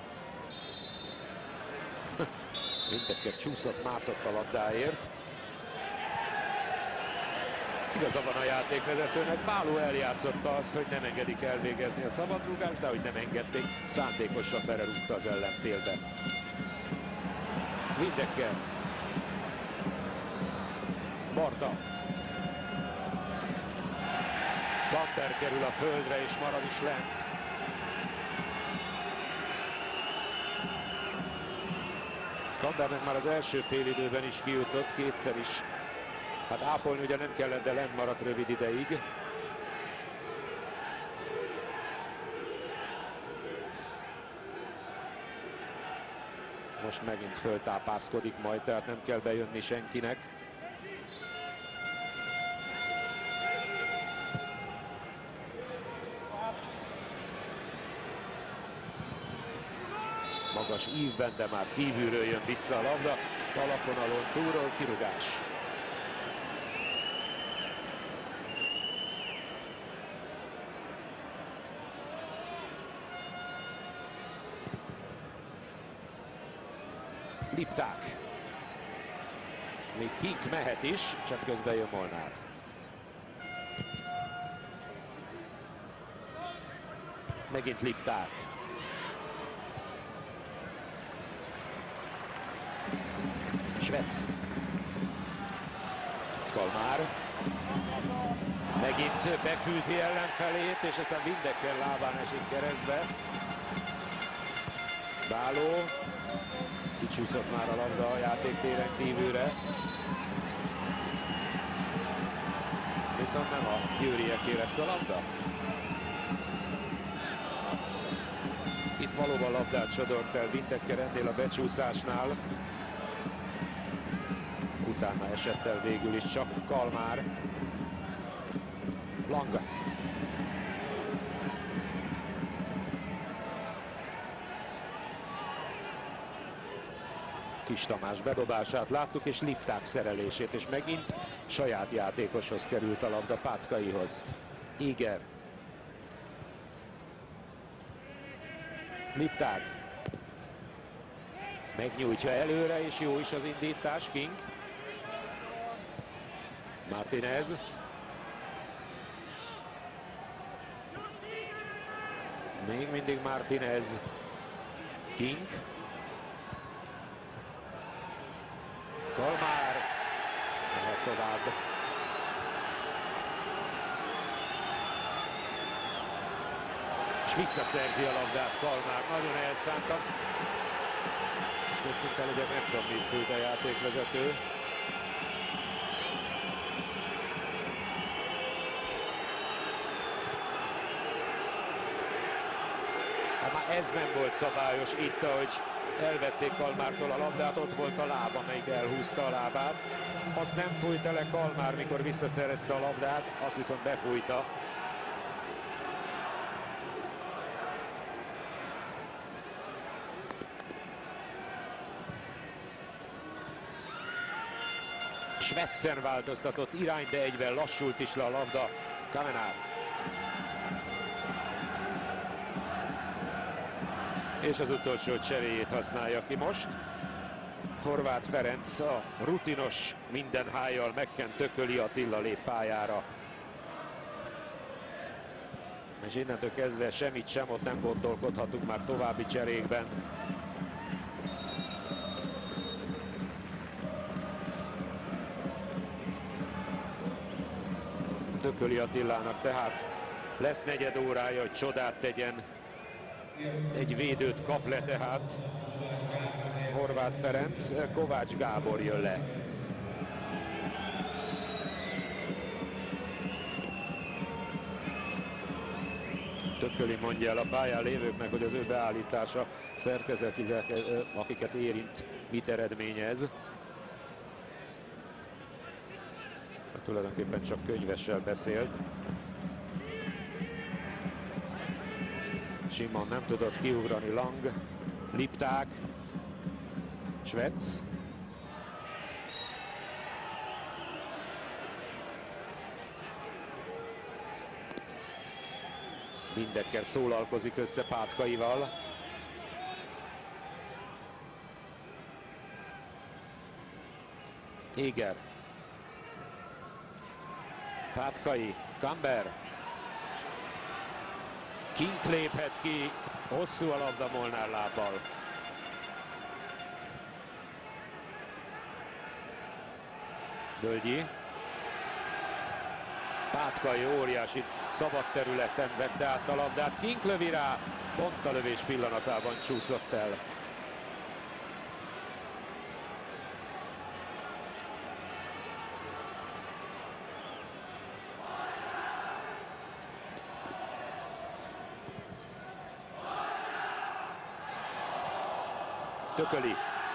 S1: Mindekkel csúszott, mászott a labdáért. Igaza van a játékvezetőnek, Báló eljátszotta azt, hogy nem engedik elvégezni a szabadrúgást, de hogy nem engedték, szándékosan belerúgta az ellenfélbe. Mindekkel. Barta. Kamber kerül a földre és marad is lent. Kambernek már az első félidőben is kijutott, kétszer is. Hát ápolni ugye nem kellett, de lent maradt rövid ideig. Most megint föltápászkodik majd, tehát nem kell bejönni senkinek. Magas ívben, de már kívülről jön vissza a labda. Az alapvonalon túlról kirugás. Lipták. Még Kink mehet is, csak közben jön Molnár. Megint Lipták. Svec. Kalmár. Megint befűzi ellenfelét, és aztán Vindekkel lábán esik keresztbe. Báló. Kicsúszott már a labda a játéktéren kívülre. Viszont nem a győrieké lesz a labda. Itt valóban labdát sodort el Vindekkel ennél a becsúszásnál. Utána esett el végül is csak Kalmár. Lang. Kis Tamás bedobását láttuk, és Lipták szerelését, és megint saját játékoshoz került a labda, Pátkaihoz. Iger. Lipták. Megnyújtja előre, és jó is az indítás, King. Martinez. Még mindig Martinez. King. Kalmár. Mehet tovább. És visszaszerzi a labdát Kalmár. Nagyon elszántan. Köszöntel, ugye nem tudom, mit küld a játékvezető. Hát már ez nem volt szabályos itt, ahogy elvették Kalmártól a labdát, ott volt a lába, amelyik elhúzta a lábát. Azt nem fújta le Kalmár, mikor visszaszerezte a labdát, azt viszont befújta. Schwetzen változtatott irány, de egyben lassult is le a labda. Kamenár. És az utolsó cseréjét használja ki most. Horváth Ferenc a rutinos minden hájjal megkent Tököli Attila lép pályára. És innentől kezdve semmit sem ott nem gondolkodhatunk már további cserékben. Tököli Attilának tehát lesz negyed órája, hogy csodát tegyen. Egy védőt kap le tehát Horváth Ferenc, Kovács Gábor jön le. Tököli mondja el a pályán lévőknek, hogy az ő beállítása szerkezetileg, akiket érint, mit eredményez. Tulajdonképpen csak könyvessel beszélt. Simon nem tudott kiugrani, Lang, Lipták, Schwetz. Mindekkel szólalkozik össze Pátkaival. Éger. Pátkai, Kamber. Kink léphet ki, hosszú a labda Molnár lábbal. Dölgyi. Pátkai óriási szabad területen vette át a labdát. Kink lövi rá, pont a lövés pillanatában csúszott el. Tököli.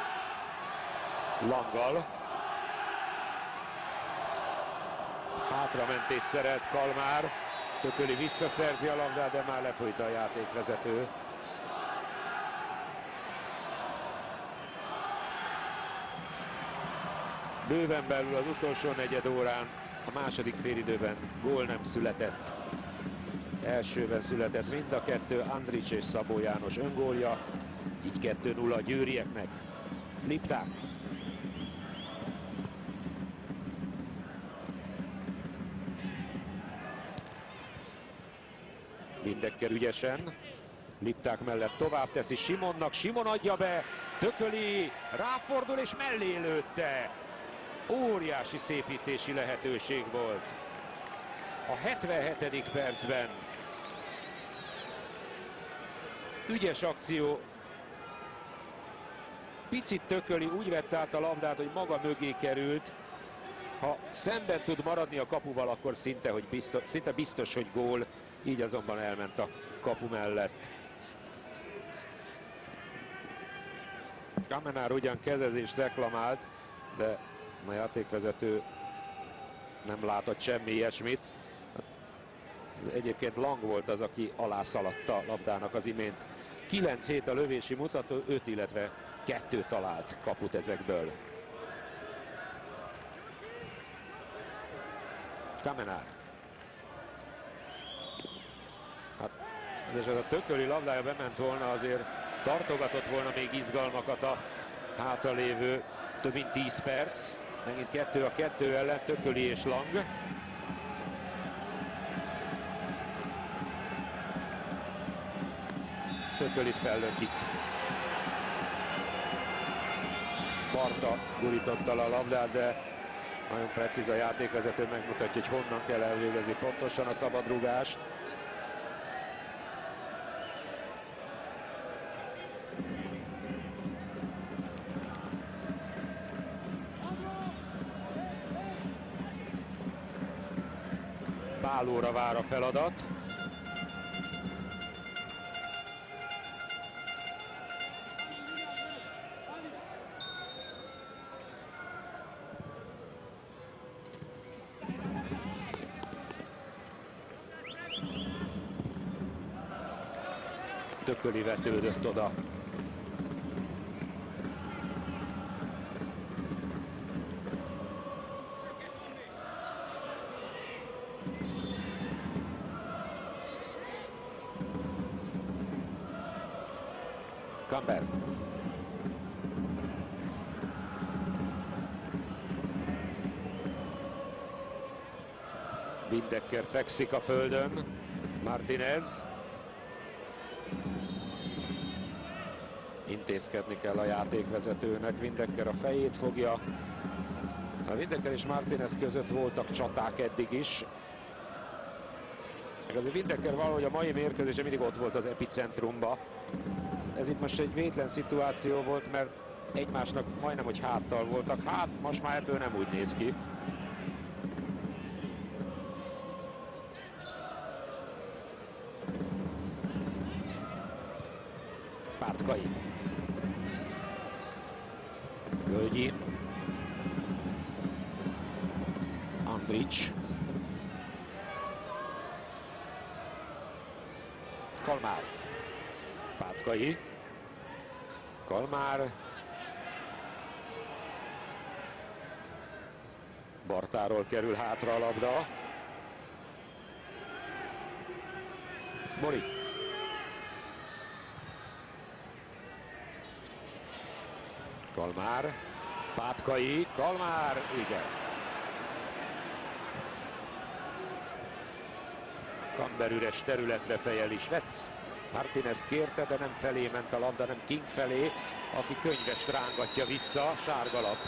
S1: Langgal. Hátramentés szerelt Kalmár. Tököli visszaszerzi a labdát, de már lefolyt a játékvezető. Bőven belül az utolsó negyed órán, a második félidőben gól nem született. Elsőben született mind a kettő, Andrics és Szabó János öngólja. Így kettő nulla a győrieknek. Lipták. Mindekkel ügyesen. Lipták mellett tovább teszi Simonnak. Simon adja be. Tököli ráfordul és mellé lőtte. Óriási szépítési lehetőség volt. A hetvenhetedik percben. Ügyes akció. Picit Tököli úgy vette át a labdát, hogy maga mögé került. Ha szemben tud maradni a kapuval, akkor szinte, hogy biztos, szinte biztos, hogy gól. Így azonban elment a kapu mellett. Kamenár ugyan kezezést reklamált, de a játékvezető nem látott semmi ilyesmit. Ez egyébként Lang volt az, aki alászaladt a labdának az imént. kilenc hét a lövési mutató, öt, illetve kettő talált kaput ezekből. Kamenár. Hát, és ez a Tököli labdája bement volna, azért tartogatott volna még izgalmakat a hátralévő több mint tíz perc. Megint kettő a kettő ellen, Tököli és Lang. Tökölit fellökik. Barta gurította a labdát, de nagyon precíz a játékvezető, megmutatja, hogy honnan kell elvégezni pontosan a szabadrúgást. Bálóra vár a feladat. Tököli vetődött oda. Kamber. Windecker fekszik a földön. Martinez. Intézkedni kell a játékvezetőnek. Windecker a fejét fogja. A Windecker és Martinez között voltak csaták eddig is. Meg azért Windecker valahogy a mai mérkőzése mindig ott volt az epicentrumba. Ez itt most egy vétlen szituáció volt, mert egymásnak majdnem, hogy háttal voltak. Hát most már ebből nem úgy néz ki. Pátkai. Völgyi. Andrić. Kalmár. Pátkai. Kalmár. Bartáról kerül hátra a labda. Bori. Kalmár. Pátkai. Kalmár. Igen. Kamber üres területre fejeli Svec. Martinez kérte, de nem felé ment a labda, nem King felé, aki Könyvest rángatja vissza, sárgalap.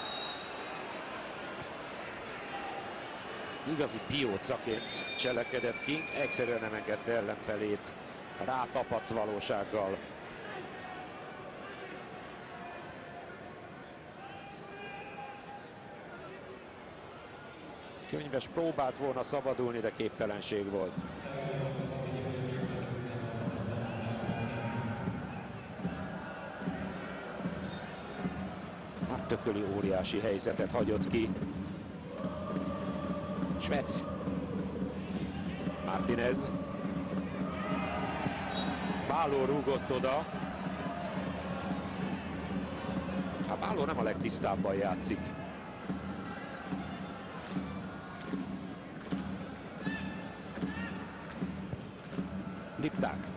S1: Igazi piócaként cselekedett King, egyszerűen nem engedte ellenfelét, rátapadt valósággal. Könyves próbált volna szabadulni, de képtelenség volt. Hát Tököli óriási helyzetet hagyott ki. Svec. Martinez. Báló rúgott oda. Hát Báló nem a legtisztábban játszik. Lipták.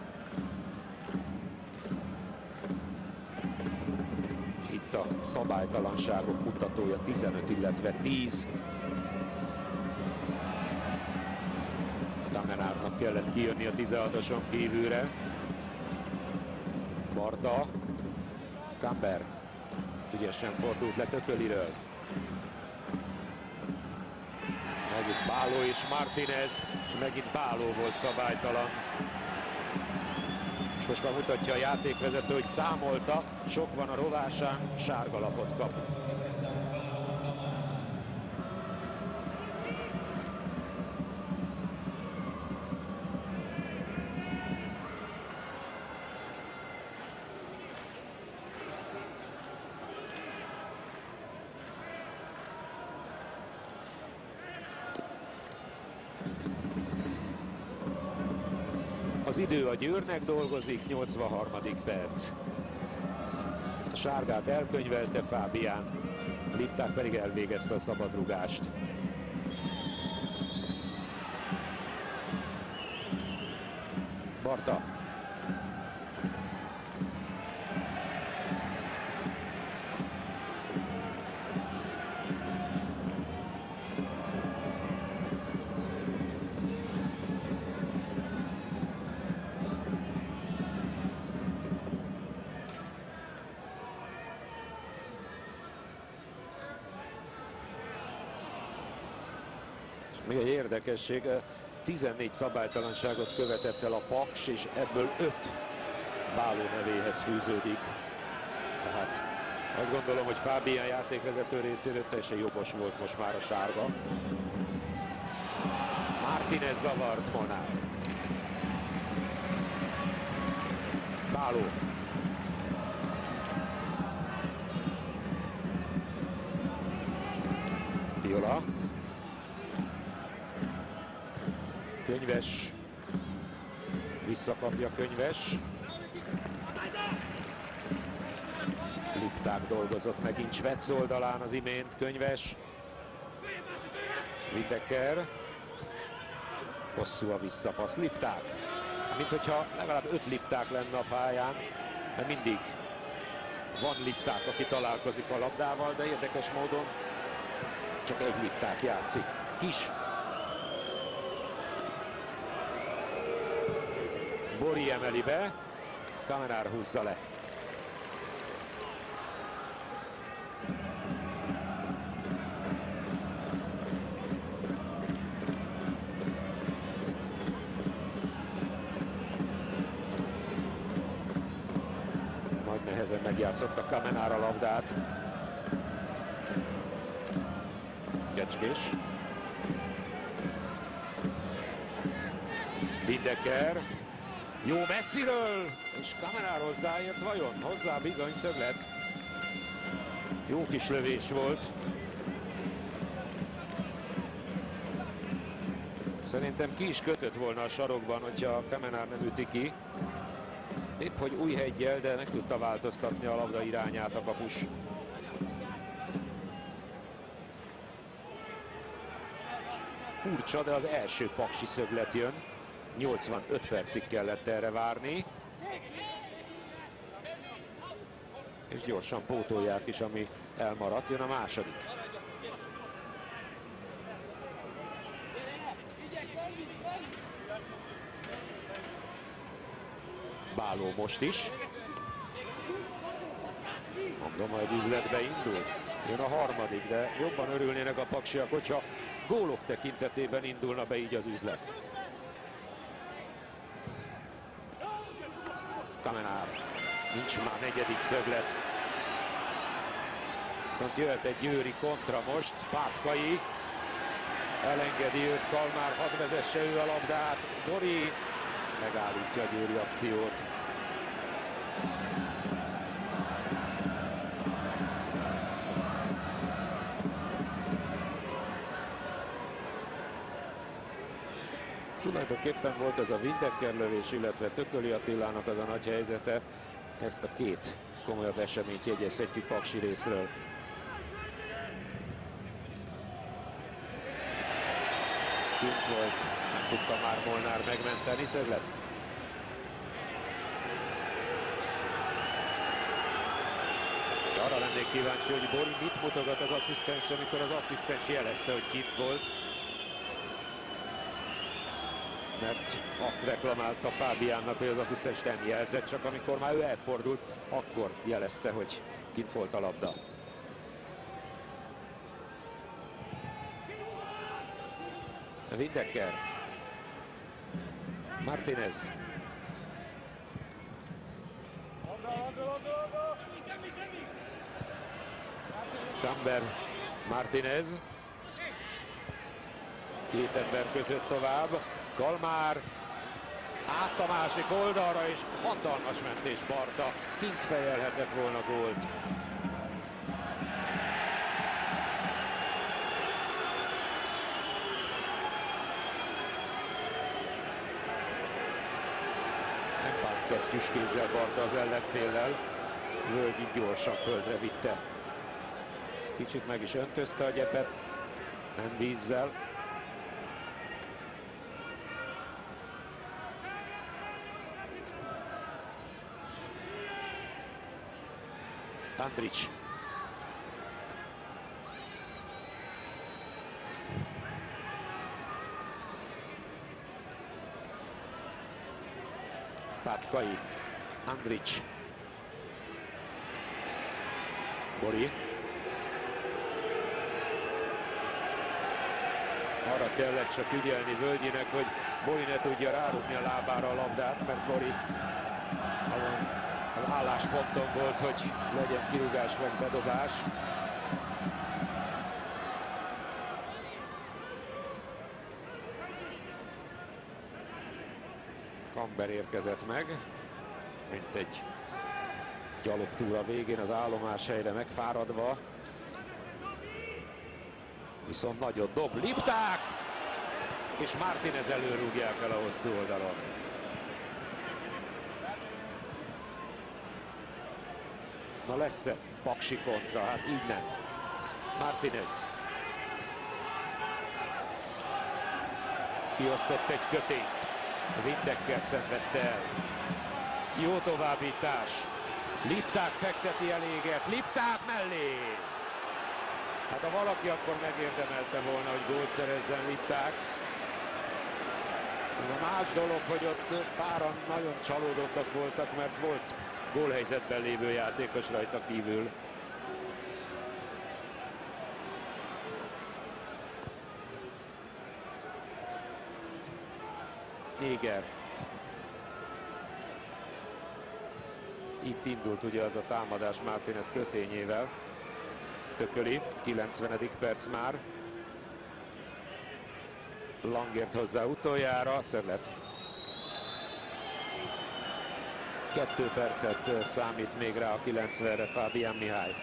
S1: Itt a szabálytalanságok mutatója tizenöt, illetve tíz. Kamenárnak kellett kijönni a tizenhatoson kívülre. Barta. Kamber. Ügyesen fordult le Tököliről. Megint Báló és Martinez, és megint Báló volt szabálytalan. És most már mutatja a játékvezető, hogy számolta, sok van a rovásán, sárgalapot kap. Az idő a Győrnek dolgozik, nyolcvanharmadik perc. A sárgát elkönyvelte Fábián, Lipták pedig elvégezte a szabadrugást. Barta. Még egy érdekesség, tizennégy szabálytalanságot követett el a Paks, és ebből öt Báló nevéhez fűződik. Tehát azt gondolom, hogy Fábián játékvezető részéről teljesen jogos volt most már a sárga. Martinez zavart Monár. Báló. Viola. Könyves. Visszakapja Könyves. Lipták dolgozott megint Svec oldalán az imént. Könyves. Windecker. Hosszú a visszapassz. Lipták. Mint hogyha legalább öt Lipták lenne a pályán, mert mindig van Lipták, aki találkozik a labdával, de érdekes módon csak egy Lipták játszik. Kis. Bori emeli be, Kamenár húzza le. Nagy nehezen megjátszotta Kamenár a labdát. Kecskés. Windecker. Jó messziről, és Kamenár hozzáért vajon? Hozzá bizony szöglet. Jó kis lövés volt. Szerintem ki is kötött volna a sarokban, hogyha Kamenár nem üti ki. Épp hogy új heggyel, de meg tudta változtatni a labda irányát a kapus. Furcsa, de az első paksi szöglet jön. nyolcvanöt percig kellett erre várni. És gyorsan pótolják is, ami elmaradt. Jön a második. Báló most is. Mondom, majd üzletbe indul. Jön a harmadik, de jobban örülnének a paksiak, hogyha gólok tekintetében indulna be így az üzlet. Kamenár. Nincs már negyedik szöglet. Viszont jöhet egy győri kontra most. Pátkai. Elengedi őt Kalmár, hadd vezesse ő a labdát. Bori megállítja a győri akciót. Tulajdonképpen volt ez a Windecker lövés, illetve Tököli Attilának az a nagy helyzete. Ezt a két komolyabb eseményt jegyezhetjük paksi részről. Kint volt, nem tudta már Molnár megmenteni, szöglet. Arra lennék kíváncsi, hogy Bori mit mutogat az asszisztens, amikor az asszisztens jelezte, hogy kint volt. Mert azt reklamálta Fábiánnak, hogy az asszisztens nem jelzett, csak amikor már ő elfordult, akkor jelezte, hogy kint volt a labda. Windecker. Martinez. Camber. Martinez. Két ember között tovább. Kalmár át a másik oldalra, és hatalmas mentés Barta. Kint fejelhetett volna gólt. Nem bánt kesztyűs kézzel Barta az ellenféllel. Völgyi gyorsan földre vitte. Kicsit meg is öntözte a gyepet, nem vízzel. Andrić. Pátkai. Andrić. Bori. Arra kellett csak ügyelni Völgyinek, hogy Bori ne tudja rárugni a lábára a labdát, mert Bori az állásponton volt, hogy legyen kirúgás vagy bedobás. Camber érkezett meg, mint egy gyalogtúra végén az állomáshelyre megfáradva. Viszont nagyot dob, Lipták! És Martinez előrúgják el a hosszú oldalon. Na lesz-e paksi kontra? Hát így nem. Martinez. Kiosztott egy kötényt. Windecker szenvedte el. Jó továbbítás. Lipták fekteti eléget. Lipták mellé. Hát ha valaki, akkor megérdemelte volna, hogy gólt szerezzen Lipták. A más dolog, hogy ott páran nagyon csalódottak voltak, mert volt gólhelyzetben lévő játékos rajta kívül. Éger. Itt indult ugye az a támadás Martínez kötényével. Tököli, kilencvenedik perc már. Langért hozzá utoljára, Szöglet. Kettő percet számít még rá a kilencvenre Fábián Mihály.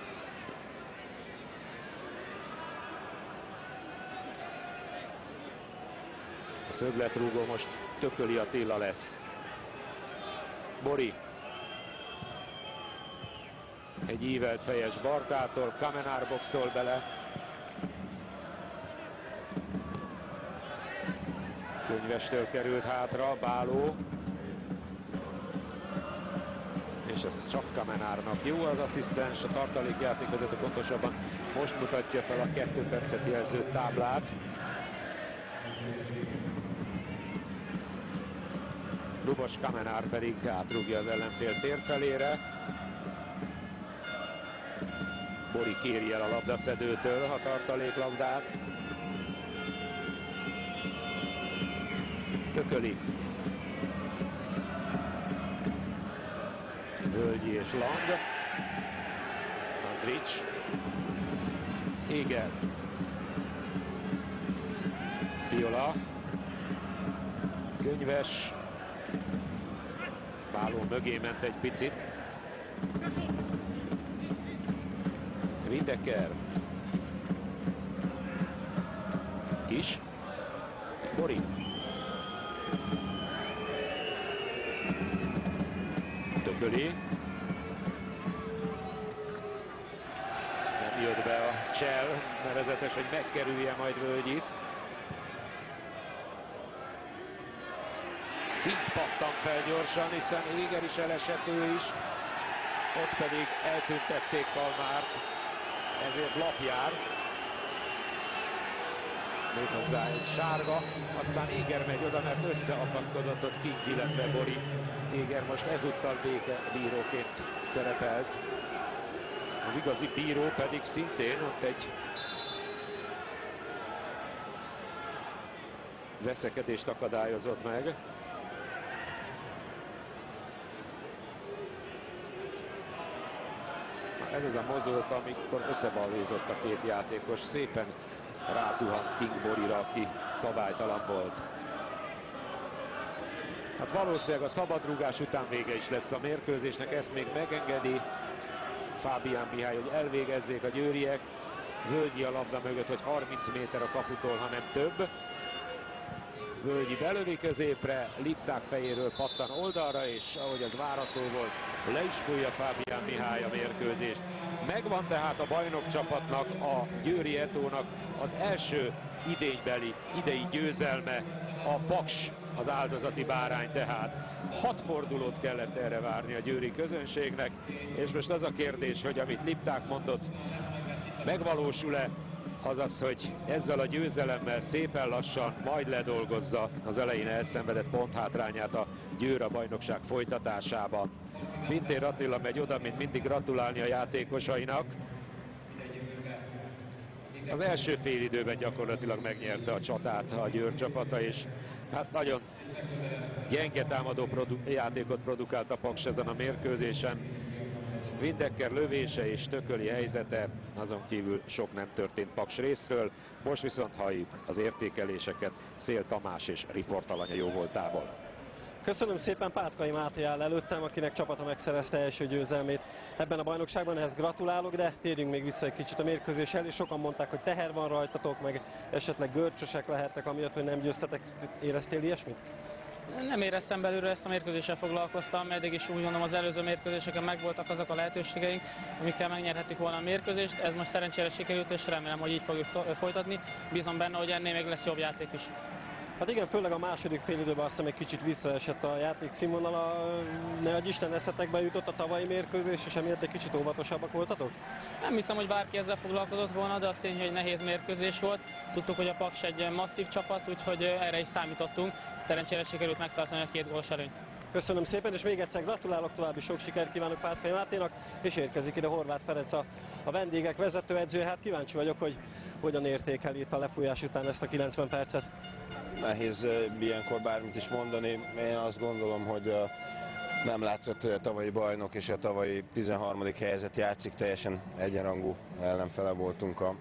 S1: A szögletrúgó most Tököli Attila lesz. Bori. Egy ívelt fejes Bartától, Kamenár boxol bele. Könyvestől került hátra, Báló. És ez csak Kamenárnak jó, az asszisztens, a tartalékjátékvezető pontosabban most mutatja fel a kettő percet jelző táblát. Lubos Kamenár pedig átrúgja az ellenfél térfelére. Bori kéri el a labdaszedőtől a tartaléklabdát. Tököli. Völgyi és Lang. Andrić. Éger. Viola. Könyves. Báló mögé ment egy picit. Windecker. Kis. Bori. Tököli. Nem jött be a csel, nevezetes, hogy megkerülje majd Völgyit. Kint pattan fel gyorsan, hiszen Éger is elesett, ő is. Ott pedig eltüntették Kalmárt, ezért lapjár. Méghozzá egy sárga, aztán Éger megy oda, mert összeakaszkodott ott Kink, illetve Bori. Éger most ezúttal békebíróként szerepelt. Az igazi bíró pedig szintén ott egy veszekedést akadályozott meg. Ez az a mozdulat, amikor összebalvézott a két játékos, szépen rázuhant King Borira, aki szabálytalan volt. Hát valószínűleg a szabadrúgás után vége is lesz a mérkőzésnek, ezt még megengedi Fábián Mihály, hogy elvégezzék a győriek. Völgyi a labda mögött, hogy harminc méter a kaputól, hanem több. Völgyi belövi középre, Lipták fejéről pattan oldalra, és ahogy az várható volt, le is fújja Fábián Mihály a mérkőzést. Megvan tehát a bajnok csapatnak, a Győri Etónak az első idénybeli, idei győzelme, a Paks, az áldozati bárány tehát. Hat fordulót kellett erre várni a győri közönségnek, és most az a kérdés, hogy amit Lipták mondott, megvalósul-e, azaz, hogy ezzel a győzelemmel szépen lassan majd ledolgozza az elején elszenvedett ponthátrányát a Győr a bajnokság folytatásában. Pintér Attila megy oda, mint mindig gratulálni a játékosainak. Az első félidőben gyakorlatilag megnyerte a csatát a Győr csapata, és hát nagyon gyenge támadó produ- játékot produkált a Paks ezen a mérkőzésen. Windecker lövése és Tököli helyzete, azon kívül sok nem történt Paks részről. Most viszont halljuk az értékeléseket Szél Tamás és riportalanya jóvoltából.
S2: Köszönöm szépen, Pátkai Máté áll előttem, akinek csapata megszerezte első győzelmét ebben a bajnokságban, ehhez gratulálok, de térjünk még vissza egy kicsit a mérkőzés elé. Sokan mondták, hogy teher van rajtatok, meg esetleg görcsösek lehettek, amiatt, hogy nem győztetek. Éreztél ilyesmit?
S3: Nem éreztem belülről, ezt a mérkőzéssel foglalkoztam, eddig is úgy gondolom az előző mérkőzéseken megvoltak azok a lehetőségeink, amikkel megnyerhettük volna a mérkőzést. Ez most szerencsére sikerült, és remélem, hogy így fogjuk folytatni. Bízom benne, hogy ennél még lesz jobb játék is.
S2: Hát igen, főleg a második félidőben azt hiszem egy kicsit visszaesett a játék színvonala. Ne adj Isten, eszetekbe jutott a tavalyi mérkőzés, és emiatt egy kicsit óvatosabbak voltatok?
S3: Nem hiszem, hogy bárki ezzel foglalkozott volna, de az tény, hogy nehéz mérkőzés volt. Tudtuk, hogy a Paks egy masszív csapat, úgyhogy erre is számítottunk. Szerencsére sikerült megtartani a két gólos előnyt.
S2: Köszönöm szépen, és még egyszer gratulálok, további sok sikert kívánok Pátkai Máténak, és érkezik ide Horváth Ferenc, a, a vendégek vezetőedzője. Hát kíváncsi vagyok, hogy hogyan értékeli itt a lefújás után ezt a kilencven percet.
S5: Nehéz ilyenkor bármit is mondani. Én azt gondolom, hogy nem látszott, hogy a tavalyi bajnok és a tavalyi tizenharmadik helyzet játszik, teljesen egyenrangú ellenfele voltunk a,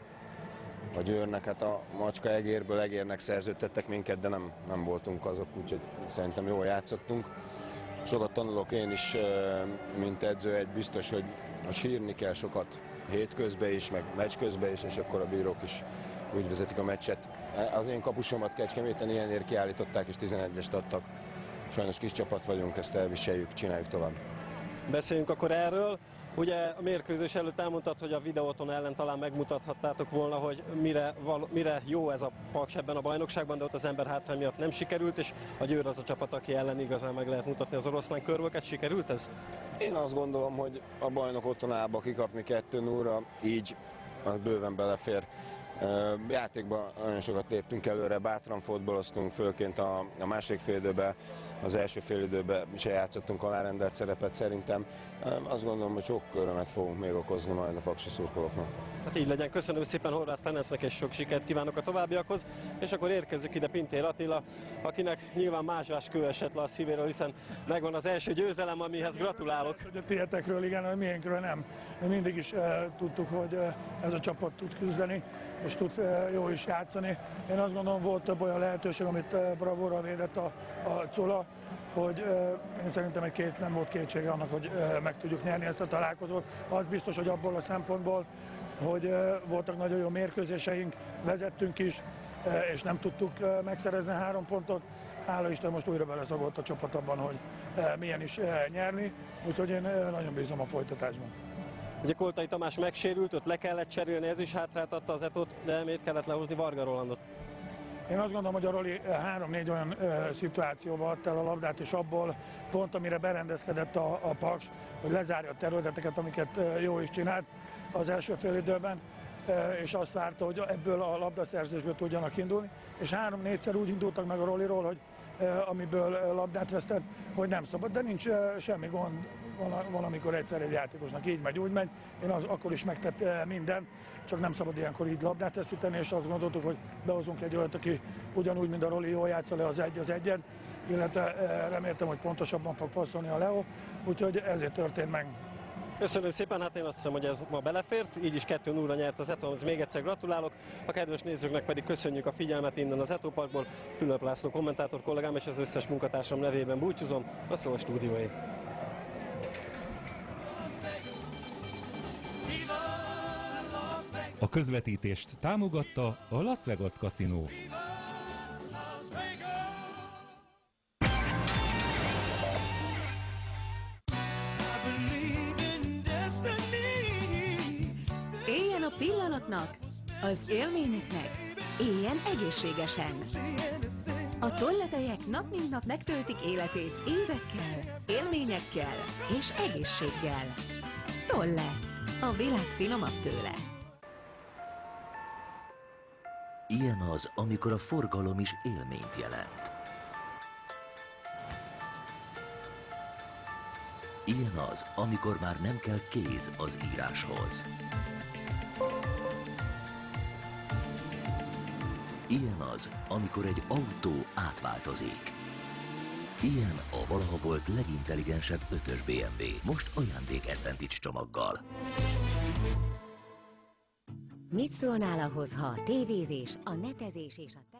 S5: a Győrnek. Hát a Macska Egérből Egérnek szerződtettek minket, de nem, nem voltunk azok, úgyhogy szerintem jól játszottunk. Sokat tanulok én is, mint edző, egy biztos, hogy sírni kell sokat hétközben is, meg meccs közben is, és akkor a bírók is úgy vezetik a meccset. Az én kapusomat Kecskeméten ilyenért kiállították, és tizenegyest adtak. Sajnos kis csapat vagyunk, ezt elviseljük, csináljuk tovább.
S2: Beszéljünk akkor erről. Ugye a mérkőzés előtt elmondtad, hogy a videóton ellen talán megmutathattátok volna, hogy mire, val- mire jó ez a Paks ebben a bajnokságban, de ott az ember hátrány miatt nem sikerült, és a Győr az a csapat, aki ellen igazán meg lehet mutatni az oroszlán körvöket. Sikerült ez?
S5: Én azt gondolom, hogy a bajnok otthonába kikapni kettő nullra, így az bőven belefér. Játékban nagyon sokat léptünk előre, bátran fotbaloztunk, főként a, a második félidőben, az első félidőben se játszottunk alárendelt szerepet szerintem. Azt gondolom, hogy sok örömet fogunk még okozni majd a paksi szurkolóknak.
S2: Hát így legyen, köszönöm szépen Horváth Ferencnek, és sok sikert kívánok a továbbiakhoz. És akkor érkezik ide Pintér Attila, akinek nyilván mázsás kő esett le a szívéről, hiszen megvan az első győzelem, amihez gratulálok.
S7: Hogy a tietekről igen, a miénkről nem. Mi mindig is eh, tudtuk, hogy eh, ez a csapat tud küzdeni, és tud eh, jó is játszani. Én azt gondolom, volt több olyan lehetőség, amit eh, bravúrral védett a, a Cula, hogy eh, én szerintem egy két, nem volt kétsége annak, hogy eh, meg tudjuk nyerni ezt a találkozót. Az biztos, hogy abból a szempontból, hogy eh, voltak nagyon jó mérkőzéseink, vezettünk is, eh, és nem tudtuk eh, megszerezni három pontot. Hála Isten, most újra beleszagolt a csapat abban, hogy eh, milyen is eh, nyerni, úgyhogy én eh, nagyon bízom a folytatásban.
S2: Ugye Koltai Tamás megsérült, ott le kellett cserélni, ez is hátráltatta az Etót, de miért kellett lehozni Varga Rolandot?
S7: Én azt gondolom, hogy a Roli három-négy olyan ö, szituációban adta el a labdát, és abból pont amire berendezkedett a, a Paks, hogy lezárja a területeket, amiket ö, jó is csinált az első fél időben, ö, és azt várta, hogy ebből a labdaszerzésből tudjanak indulni, és három-négyszer úgy indultak meg a Roliról, hogy ö, amiből labdát vesztett, hogy nem szabad, de nincs ö, semmi gond. Van, van, amikor egyszer egy játékosnak így megy, úgy megy, én az, akkor is megtett minden, csak nem szabad ilyenkor így labdát veszíteni, és azt gondoltuk, hogy behozunk egy olyat, aki ugyanúgy, mint a Roli, jól játsza le az egy az egyet, illetve reméltem, hogy pontosabban fog passzolni a Leo, úgyhogy ezért történt meg.
S2: Köszönöm szépen, hát én azt hiszem, hogy ez ma belefért, így is kettő nullra nyert az Etóhoz, még egyszer gratulálok. A kedves nézőknek pedig köszönjük a figyelmet innen az Etó Parkból. Fülöp László kommentátor kollégám és az összes munkatársam nevében búcsúzom, a szó a stúdióé.
S23: A közvetítést támogatta a Las Vegas Casino.
S4: Éljen a pillanatnak, az élményeknek, éljen egészségesen. A tolletejek nap mint nap megtöltik életét ízekkel, élményekkel és egészséggel. Tolle, a világ finomabb tőle.
S20: Ilyen az, amikor a forgalom is élményt jelent. Ilyen az, amikor már nem kell kéz az íráshoz. Ilyen az, amikor egy autó átváltozik. Ilyen a valaha volt legintelligensebb ötös bé em vé, most ajándék Advantage csomaggal.
S10: Mit szólnál ahhoz, ha a tévézés, a netezés és a